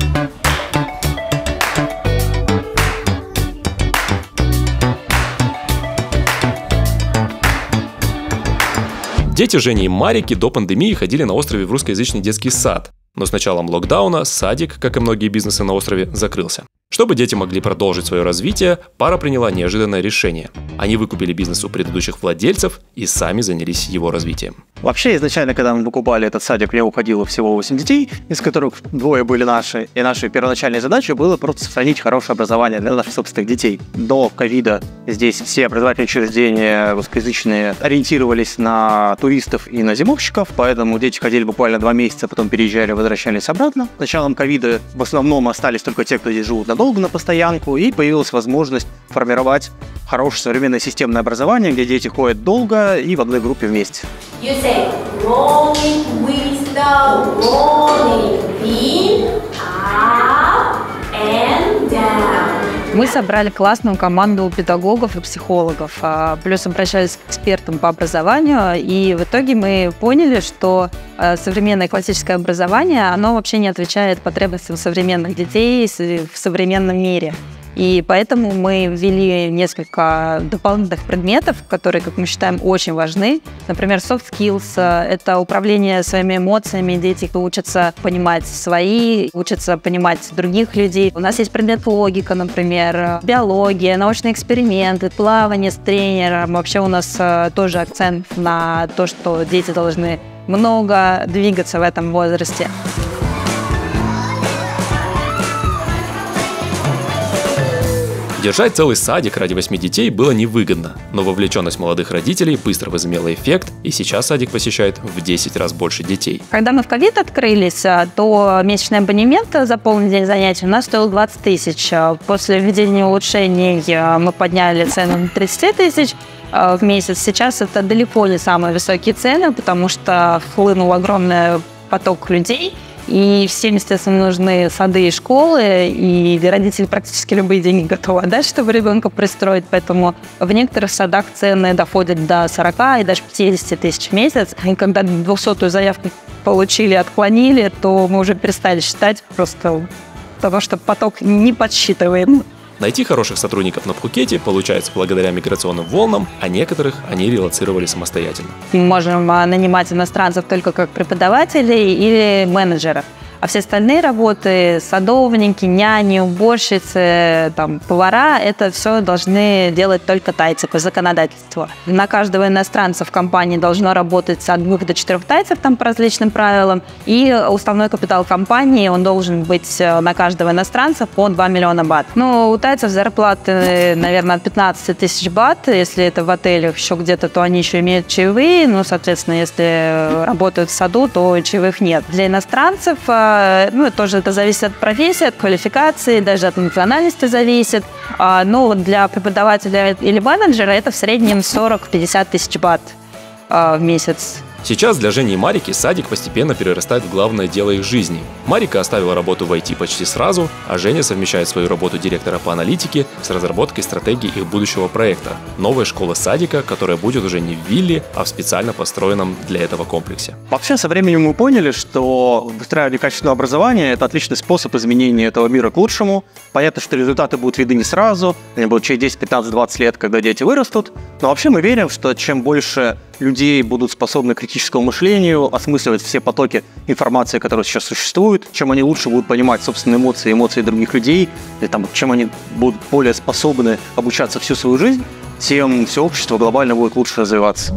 Дети Жени и Марики до пандемии ходили на острове в русскоязычный детский сад. Но с началом локдауна садик, как и многие бизнесы на острове, закрылся. Чтобы дети могли продолжить свое развитие, пара приняла неожиданное решение. Они выкупили бизнес у предыдущих владельцев и сами занялись его развитием. Вообще, изначально, когда мы покупали этот садик, у меня уходило всего восемь детей, из которых двое были наши. И нашей первоначальной задачей было просто сохранить хорошее образование для наших собственных детей. До ковида здесь все образовательные учреждения русскоязычные ориентировались на туристов и на зимовщиков, поэтому дети ходили буквально два месяца, потом переезжали, возвращались обратно. С началом ковида в основном остались только те, кто здесь живут надолго, на постоянку, и появилась возможность формировать хорошее современное системное образование, где дети ходят долго и в одной группе вместе. You say rolling with the rolling pin up and down. Мы собрали классную команду педагогов и психологов, плюс обращались к экспертам по образованию, и в итоге мы поняли, что современное классическое образование, оно вообще не отвечает потребностям современных детей в современном мире. И поэтому мы ввели несколько дополнительных предметов, которые, как мы считаем, очень важны. Например, soft skills – это управление своими эмоциями. Дети учатся понимать свои, учатся понимать других людей. У нас есть предмет логика, например, биология, научные эксперименты, плавание с тренером. Вообще у нас тоже акцент на то, что дети должны много двигаться в этом возрасте. Держать целый садик ради восьми детей было невыгодно, но вовлеченность молодых родителей быстро возымела эффект, и сейчас садик посещает в десять раз больше детей. Когда мы в ковид открылись, то месячный абонемент за полный день занятий у нас стоил двадцать тысяч. После введения улучшений мы подняли цену на тридцать тысяч в месяц. Сейчас это далеко не самые высокие цены, потому что хлынул огромный поток людей. И всем, естественно, нужны сады и школы, и родители практически любые деньги готовы отдать, чтобы ребенка пристроить. Поэтому в некоторых садах цены доходят до сорока и даже пятидесяти тысяч в месяц. И когда двухсотую заявку получили, отклонили, то мы уже перестали считать просто потому, что поток не подсчитываем. Найти хороших сотрудников на Пхукете получается благодаря миграционным волнам, а некоторых они релоцировали самостоятельно. Мы можем нанимать иностранцев только как преподавателей или менеджеров. А все остальные работы, садовники, няни, уборщицы, там, повара, это все должны делать только тайцы по законодательству. На каждого иностранца в компании должно работать от двух до четырех тайцев там, по различным правилам. И уставной капитал компании, он должен быть на каждого иностранца по два миллиона бат. Ну, у тайцев зарплаты, наверное, от пятнадцати тысяч бат. Если это в отелях еще где-то, то они еще имеют чаевые. Ну, соответственно, если работают в саду, то чаевых нет. Для иностранцев ну, тоже это зависит от профессии, от квалификации, даже от национальности зависит. Но для преподавателя или менеджера это в среднем сорок-пятьдесят тысяч бат в месяц. Сейчас для Жени и Марики садик постепенно перерастает в главное дело их жизни. Марика оставила работу в ай ти почти сразу, а Женя совмещает свою работу директора по аналитике с разработкой стратегии их будущего проекта – новая школа садика, которая будет уже не в вилле, а в специально построенном для этого комплексе. Вообще, со временем мы поняли, что выстраивание качественного образования – это отличный способ изменения этого мира к лучшему. Понятно, что результаты будут видны не сразу, они будут через десять, пятнадцать, двадцать лет, когда дети вырастут. Но вообще мы верим, что чем больше людей будут способны к критическому мышлению, осмысливать все потоки информации, которые сейчас существуют, чем они лучше будут понимать собственные эмоции, эмоции других людей, и там, чем они будут более способны обучаться всю свою жизнь, тем все общество глобально будет лучше развиваться.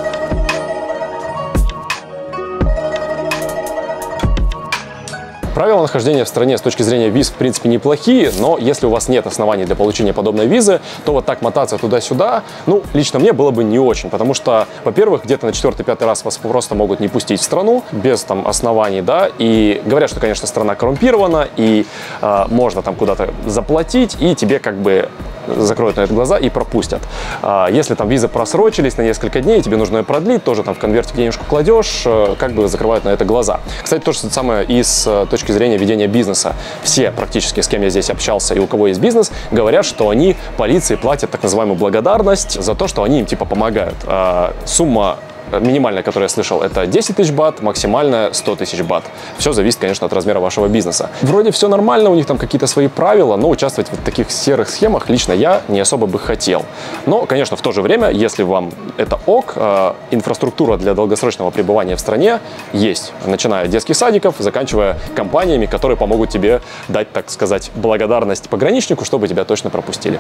Правила нахождения в стране с точки зрения виз, в принципе, неплохие, но если у вас нет оснований для получения подобной визы, то вот так мотаться туда-сюда, ну, лично мне было бы не очень, потому что, во-первых, где-то на четвертый-пятый раз вас просто могут не пустить в страну без там оснований, да, и говорят, что, конечно, страна коррумпирована, и э, можно там куда-то заплатить, и тебе как бы закроют на это глаза и пропустят. А если там визы просрочились на несколько дней, тебе нужно ее продлить, тоже там в конвертик денежку кладешь, как бы закрывают на это глаза. Кстати, то же самое и с точки зрения ведения бизнеса. Все практически, с кем я здесь общался и у кого есть бизнес, говорят, что они полиции платят так называемую благодарность за то, что они им типа помогают. А сумма минимальная, которую я слышал, это десять тысяч бат, максимальная сто тысяч бат. Все зависит, конечно, от размера вашего бизнеса. Вроде все нормально, у них там какие-то свои правила, но участвовать в таких серых схемах лично я не особо бы хотел. Но, конечно, в то же время, если вам это ок, э, инфраструктура для долгосрочного пребывания в стране есть, начиная от детских садиков, заканчивая компаниями, которые помогут тебе дать, так сказать, благодарность пограничнику, чтобы тебя точно пропустили.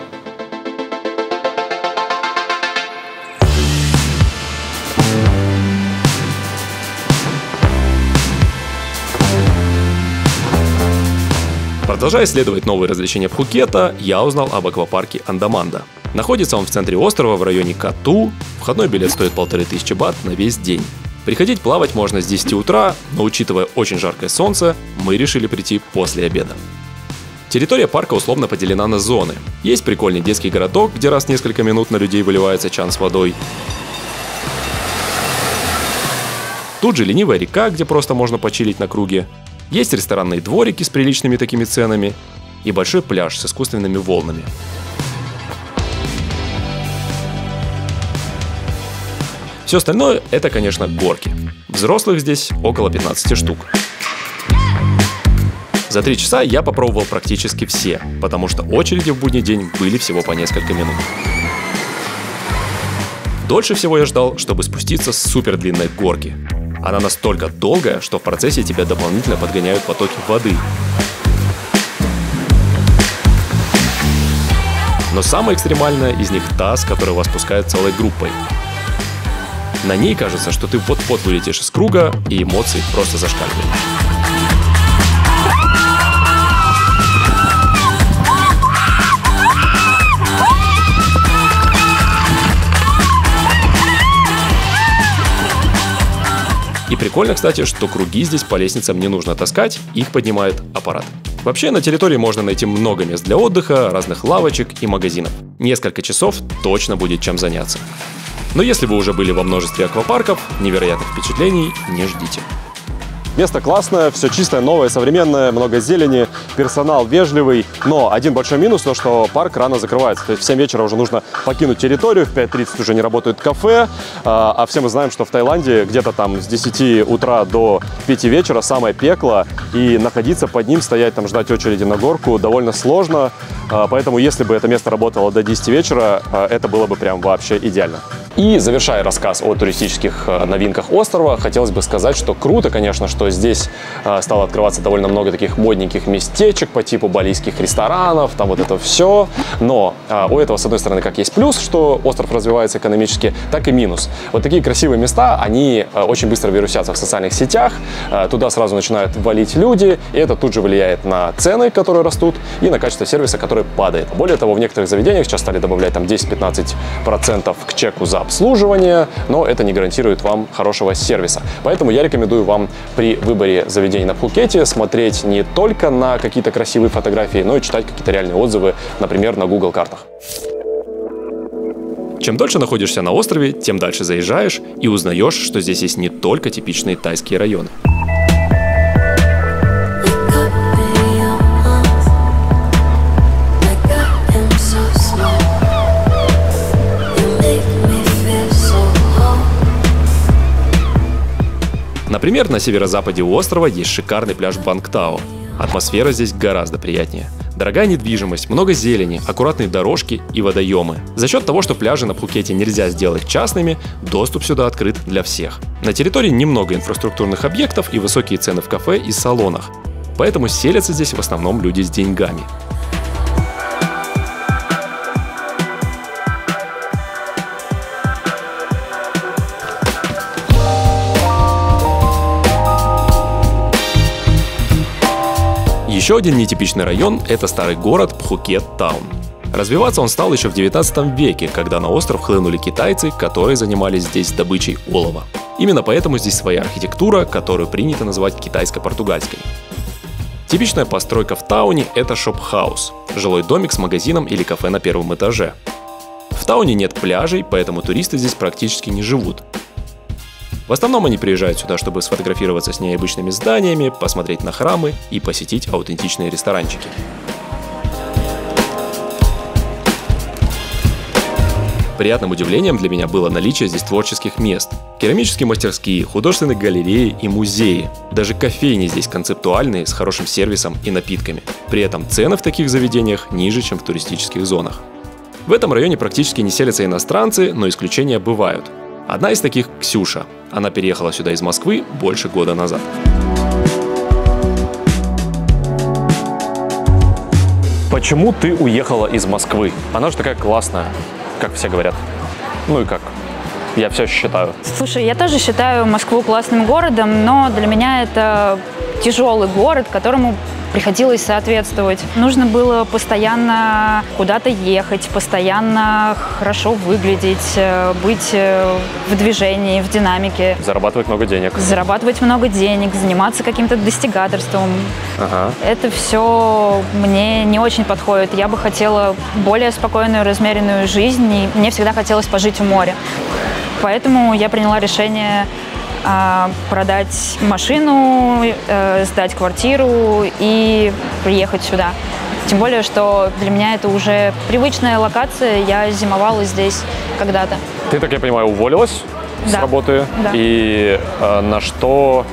Продолжая исследовать новые развлечения Пхукета, я узнал об аквапарке Андаманда. Находится он в центре острова в районе Кату. Входной билет стоит полторы тысячи бат на весь день. Приходить плавать можно с десяти утра, но учитывая очень жаркое солнце, мы решили прийти после обеда. Территория парка условно поделена на зоны. Есть прикольный детский городок, где раз в несколько минут на людей выливается чан с водой. Тут же ленивая река, где просто можно почилить на круге. Есть ресторанные дворики с приличными такими ценами и большой пляж с искусственными волнами. Все остальное – это, конечно, горки. Взрослых здесь около пятнадцати штук. За три часа я попробовал практически все, потому что очереди в будний день были всего по несколько минут. Дольше всего я ждал, чтобы спуститься с супер длинной горки. Она настолько долгая, что в процессе тебя дополнительно подгоняют потоки воды. Но самое экстремальное из них та, с которой вас пускают целой группой. На ней кажется, что ты вот-вот вылетишь из круга, и эмоции просто зашкаливают. И прикольно, кстати, что круги здесь по лестницам не нужно таскать, их поднимает аппарат. Вообще, на территории можно найти много мест для отдыха, разных лавочек и магазинов. Несколько часов точно будет чем заняться. Но если вы уже были во множестве аквапарков, невероятных впечатлений не ждите. Место классное, все чистое, новое, современное, много зелени, персонал вежливый. Но один большой минус, то что парк рано закрывается. То есть в семь вечера уже нужно покинуть территорию, в пять тридцать уже не работают кафе. А все мы знаем, что в Таиланде где-то там с десяти утра до пяти вечера самое пекло. И находиться под ним, стоять там, ждать очереди на горку довольно сложно. Поэтому если бы это место работало до десяти вечера, это было бы прям вообще идеально. И завершая рассказ о туристических новинках острова, хотелось бы сказать, что круто, конечно, что здесь стало открываться довольно много таких модненьких местечек по типу балийских ресторанов, там вот это все. Но у этого, с одной стороны, как есть плюс, что остров развивается экономически, так и минус. Вот такие красивые места, они очень быстро вирусятся в социальных сетях, туда сразу начинают валить люди, и это тут же влияет на цены, которые растут, и на качество сервиса, который падает. Более того, в некоторых заведениях сейчас стали добавлять там десять-пятнадцать процентов к чеку за обслуживание, но это не гарантирует вам хорошего сервиса. Поэтому я рекомендую вам при выборе заведений на Пхукете смотреть не только на какие-то красивые фотографии, но и читать какие-то реальные отзывы, например, на Google картах. Чем дольше находишься на острове, тем дальше заезжаешь и узнаешь, что здесь есть не только типичные тайские районы. Например, на северо-западе у острова есть шикарный пляж Бангтао. Атмосфера здесь гораздо приятнее. Дорогая недвижимость, много зелени, аккуратные дорожки и водоемы. За счет того, что пляжи на Пхукете нельзя сделать частными, доступ сюда открыт для всех. На территории немного инфраструктурных объектов и высокие цены в кафе и салонах. Поэтому селятся здесь в основном люди с деньгами. Еще один нетипичный район – это старый город Пхукет-таун. Развиваться он стал еще в девятнадцатом веке, когда на остров хлынули китайцы, которые занимались здесь добычей олова. Именно поэтому здесь своя архитектура, которую принято называть китайско-португальской. Типичная постройка в тауне – это шоп-хаус – жилой домик с магазином или кафе на первом этаже. В тауне нет пляжей, поэтому туристы здесь практически не живут. В основном они приезжают сюда, чтобы сфотографироваться с необычными зданиями, посмотреть на храмы и посетить аутентичные ресторанчики. Приятным удивлением для меня было наличие здесь творческих мест. Керамические мастерские, художественные галереи и музеи. Даже кофейни здесь концептуальные, с хорошим сервисом и напитками. При этом цены в таких заведениях ниже, чем в туристических зонах. В этом районе практически не селятся иностранцы, но исключения бывают. Одна из таких – Ксюша. Она переехала сюда из Москвы больше года назад. Почему ты уехала из Москвы? Она же такая классная, как все говорят. Ну и как? Я все считаю. Слушай, я тоже считаю Москву классным городом, но для меня это тяжелый город, которому приходилось соответствовать. Нужно было постоянно куда-то ехать, постоянно хорошо выглядеть, быть в движении, в динамике. Зарабатывать много денег. Зарабатывать много денег, заниматься каким-то достигаторством. Ага. Это все мне не очень подходит. Я бы хотела более спокойную, размеренную жизнь, и мне всегда хотелось пожить у моря. Поэтому я приняла решение продать машину, сдать квартиру и приехать сюда. Тем более, что для меня это уже привычная локация, я зимовала здесь когда-то. Ты, так я понимаю, уволилась да. с работы? Да. И э, на что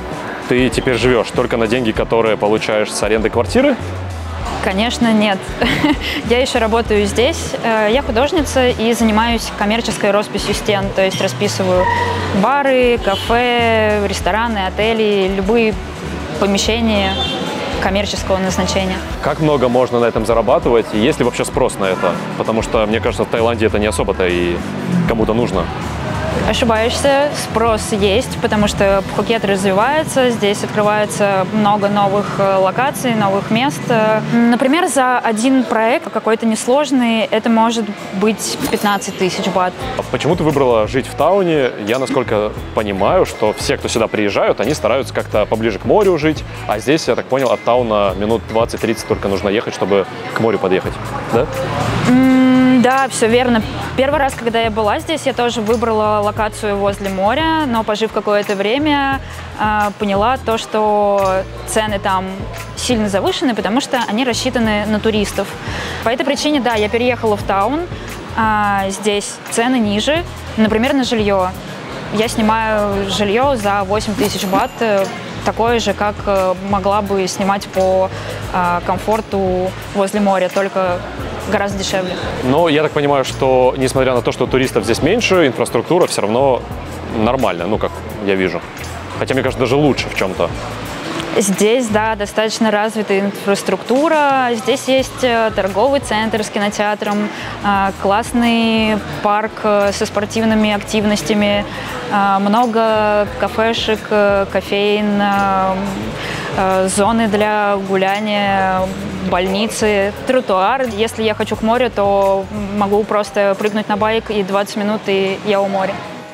ты теперь живешь только на деньги, которые получаешь с аренды квартиры? Конечно, нет. Я еще работаю здесь. Я художница и занимаюсь коммерческой росписью стен, то есть расписываю бары, кафе, рестораны, отели, любые помещения коммерческого назначения. Как много можно на этом зарабатывать и есть ли вообще спрос на это? Потому что, мне кажется, в Таиланде это не особо-то и кому-то нужно. Ошибаешься, спрос есть, потому что Пхукет развивается, здесь открывается много новых локаций, новых мест. Например, за один проект, какой-то несложный, это может быть пятнадцать тысяч бат. Почему ты выбрала жить в Тауне? Я, насколько понимаю, что все, кто сюда приезжают, они стараются как-то поближе к морю жить, а здесь, я так понял, от Тауна минут двадцать-тридцать только нужно ехать, чтобы к морю подъехать, да? Mm, да, все верно. Первый раз, когда я была здесь, я тоже выбрала локацию возле моря, но пожив какое-то время, э, поняла то, что цены там сильно завышены, потому что они рассчитаны на туристов. По этой причине, да, я переехала в Таун. Э, здесь цены ниже, например, на жилье. Я снимаю жилье за восемь тысяч бат, такое же, как могла бы снимать по э, комфорту возле моря, только гораздо дешевле. Но я так понимаю, что несмотря на то, что туристов здесь меньше, инфраструктура все равно нормальная, ну, как я вижу. Хотя, мне кажется, даже лучше в чем-то. Здесь, да, достаточно развитая инфраструктура. Здесь есть торговый центр с кинотеатром, классный парк со спортивными активностями, много кафешек, кофеин, зоны для гуляния, больницы, тротуар. Если я хочу к морю, то могу просто прыгнуть на байк, и двадцать минут, и я у моря.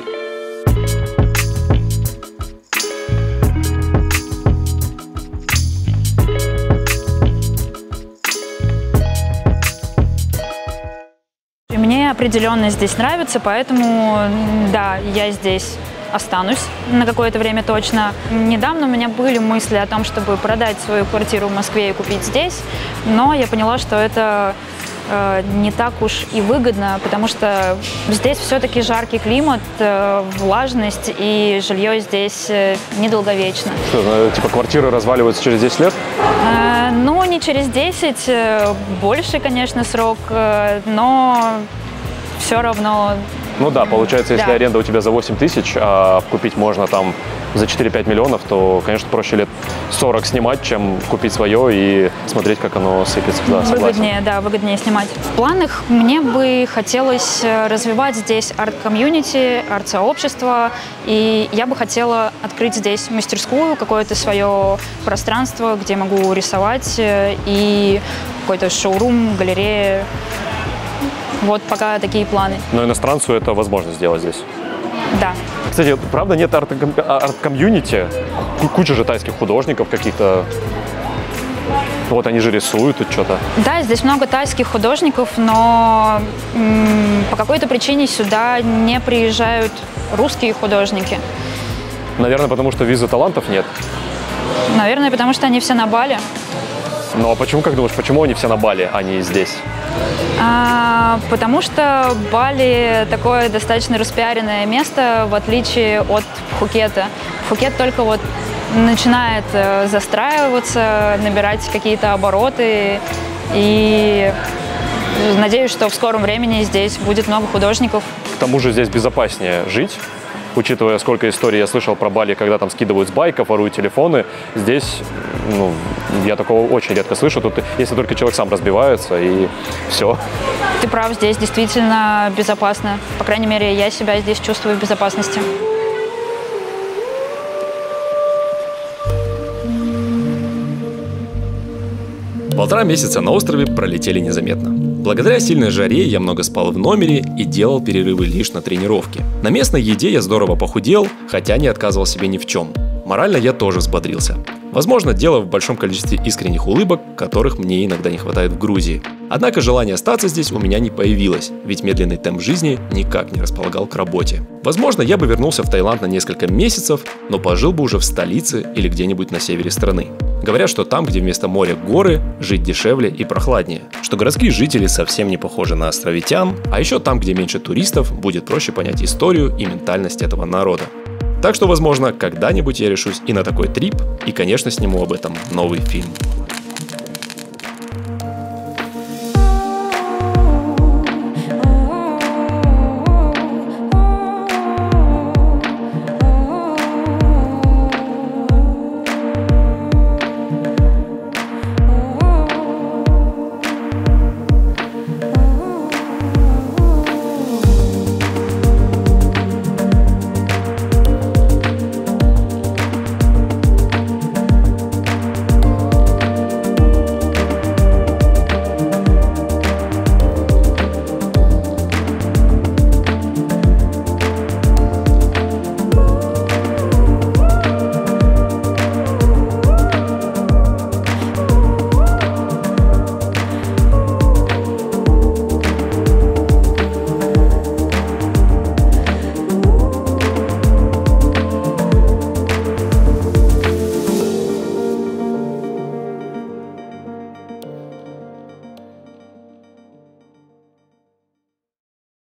Мне определенно здесь нравится, поэтому, да, я здесь останусь на какое-то время точно. Недавно у меня были мысли о том, чтобы продать свою квартиру в Москве и купить здесь, но я поняла, что это э, не так уж и выгодно, потому что здесь все-таки жаркий климат, э, влажность, и жилье здесь э, недолговечно. Что, типа квартиры разваливаются через десять лет? Э, ну, не через десять, э, больше, конечно, срок, э, но все равно... Ну да, получается, если да. аренда у тебя за восемь тысяч, а купить можно там за четыре-пять миллионов, то, конечно, проще лет сорок снимать, чем купить свое и смотреть, как оно сыпется. Да, выгоднее, да, выгоднее снимать. В планах мне бы хотелось развивать здесь арт-комьюнити, арт-сообщество, и я бы хотела открыть здесь мастерскую, какое-то свое пространство, где могу рисовать, и какой-то шоурум, галерея. Вот пока такие планы. Но иностранцу это возможно сделать здесь? Да. Кстати, правда нет арт-комьюнити? Куча же тайских художников каких-то. Вот они же рисуют тут что-то. Да, здесь много тайских художников, но м- по какой-то причине сюда не приезжают русские художники. Наверное, потому что визы талантов нет? Наверное, потому что они все на Бали. Ну а почему, как думаешь, почему они все на Бали, а не здесь? А, потому что Бали такое достаточно распиаренное место, в отличие от Пхукета. Пхукет только вот начинает застраиваться, набирать какие-то обороты, и надеюсь, что в скором времени здесь будет много художников. К тому же здесь безопаснее жить. Учитывая, сколько историй я слышал про Бали, когда там скидывают с байков, воруют телефоны, здесь, ну, я такого очень редко слышу. Тут, если только человек сам разбивается, и все. Ты прав, здесь действительно безопасно. По крайней мере, я себя здесь чувствую в безопасности. Полтора месяца на острове пролетели незаметно. Благодаря сильной жаре я много спал в номере и делал перерывы лишь на тренировке. На местной еде я здорово похудел, хотя не отказывал себе ни в чем. Морально я тоже взбодрился. Возможно, дело в большом количестве искренних улыбок, которых мне иногда не хватает в Грузии. Однако желание остаться здесь у меня не появилось, ведь медленный темп жизни никак не располагал к работе. Возможно, я бы вернулся в Таиланд на несколько месяцев, но пожил бы уже в столице или где-нибудь на севере страны. Говорят, что там, где вместо моря горы, жить дешевле и прохладнее, что городские жители совсем не похожи на островитян, а еще там, где меньше туристов, будет проще понять историю и ментальность этого народа. Так что, возможно, когда-нибудь я решусь и на такой трип, и, конечно, сниму об этом новый фильм.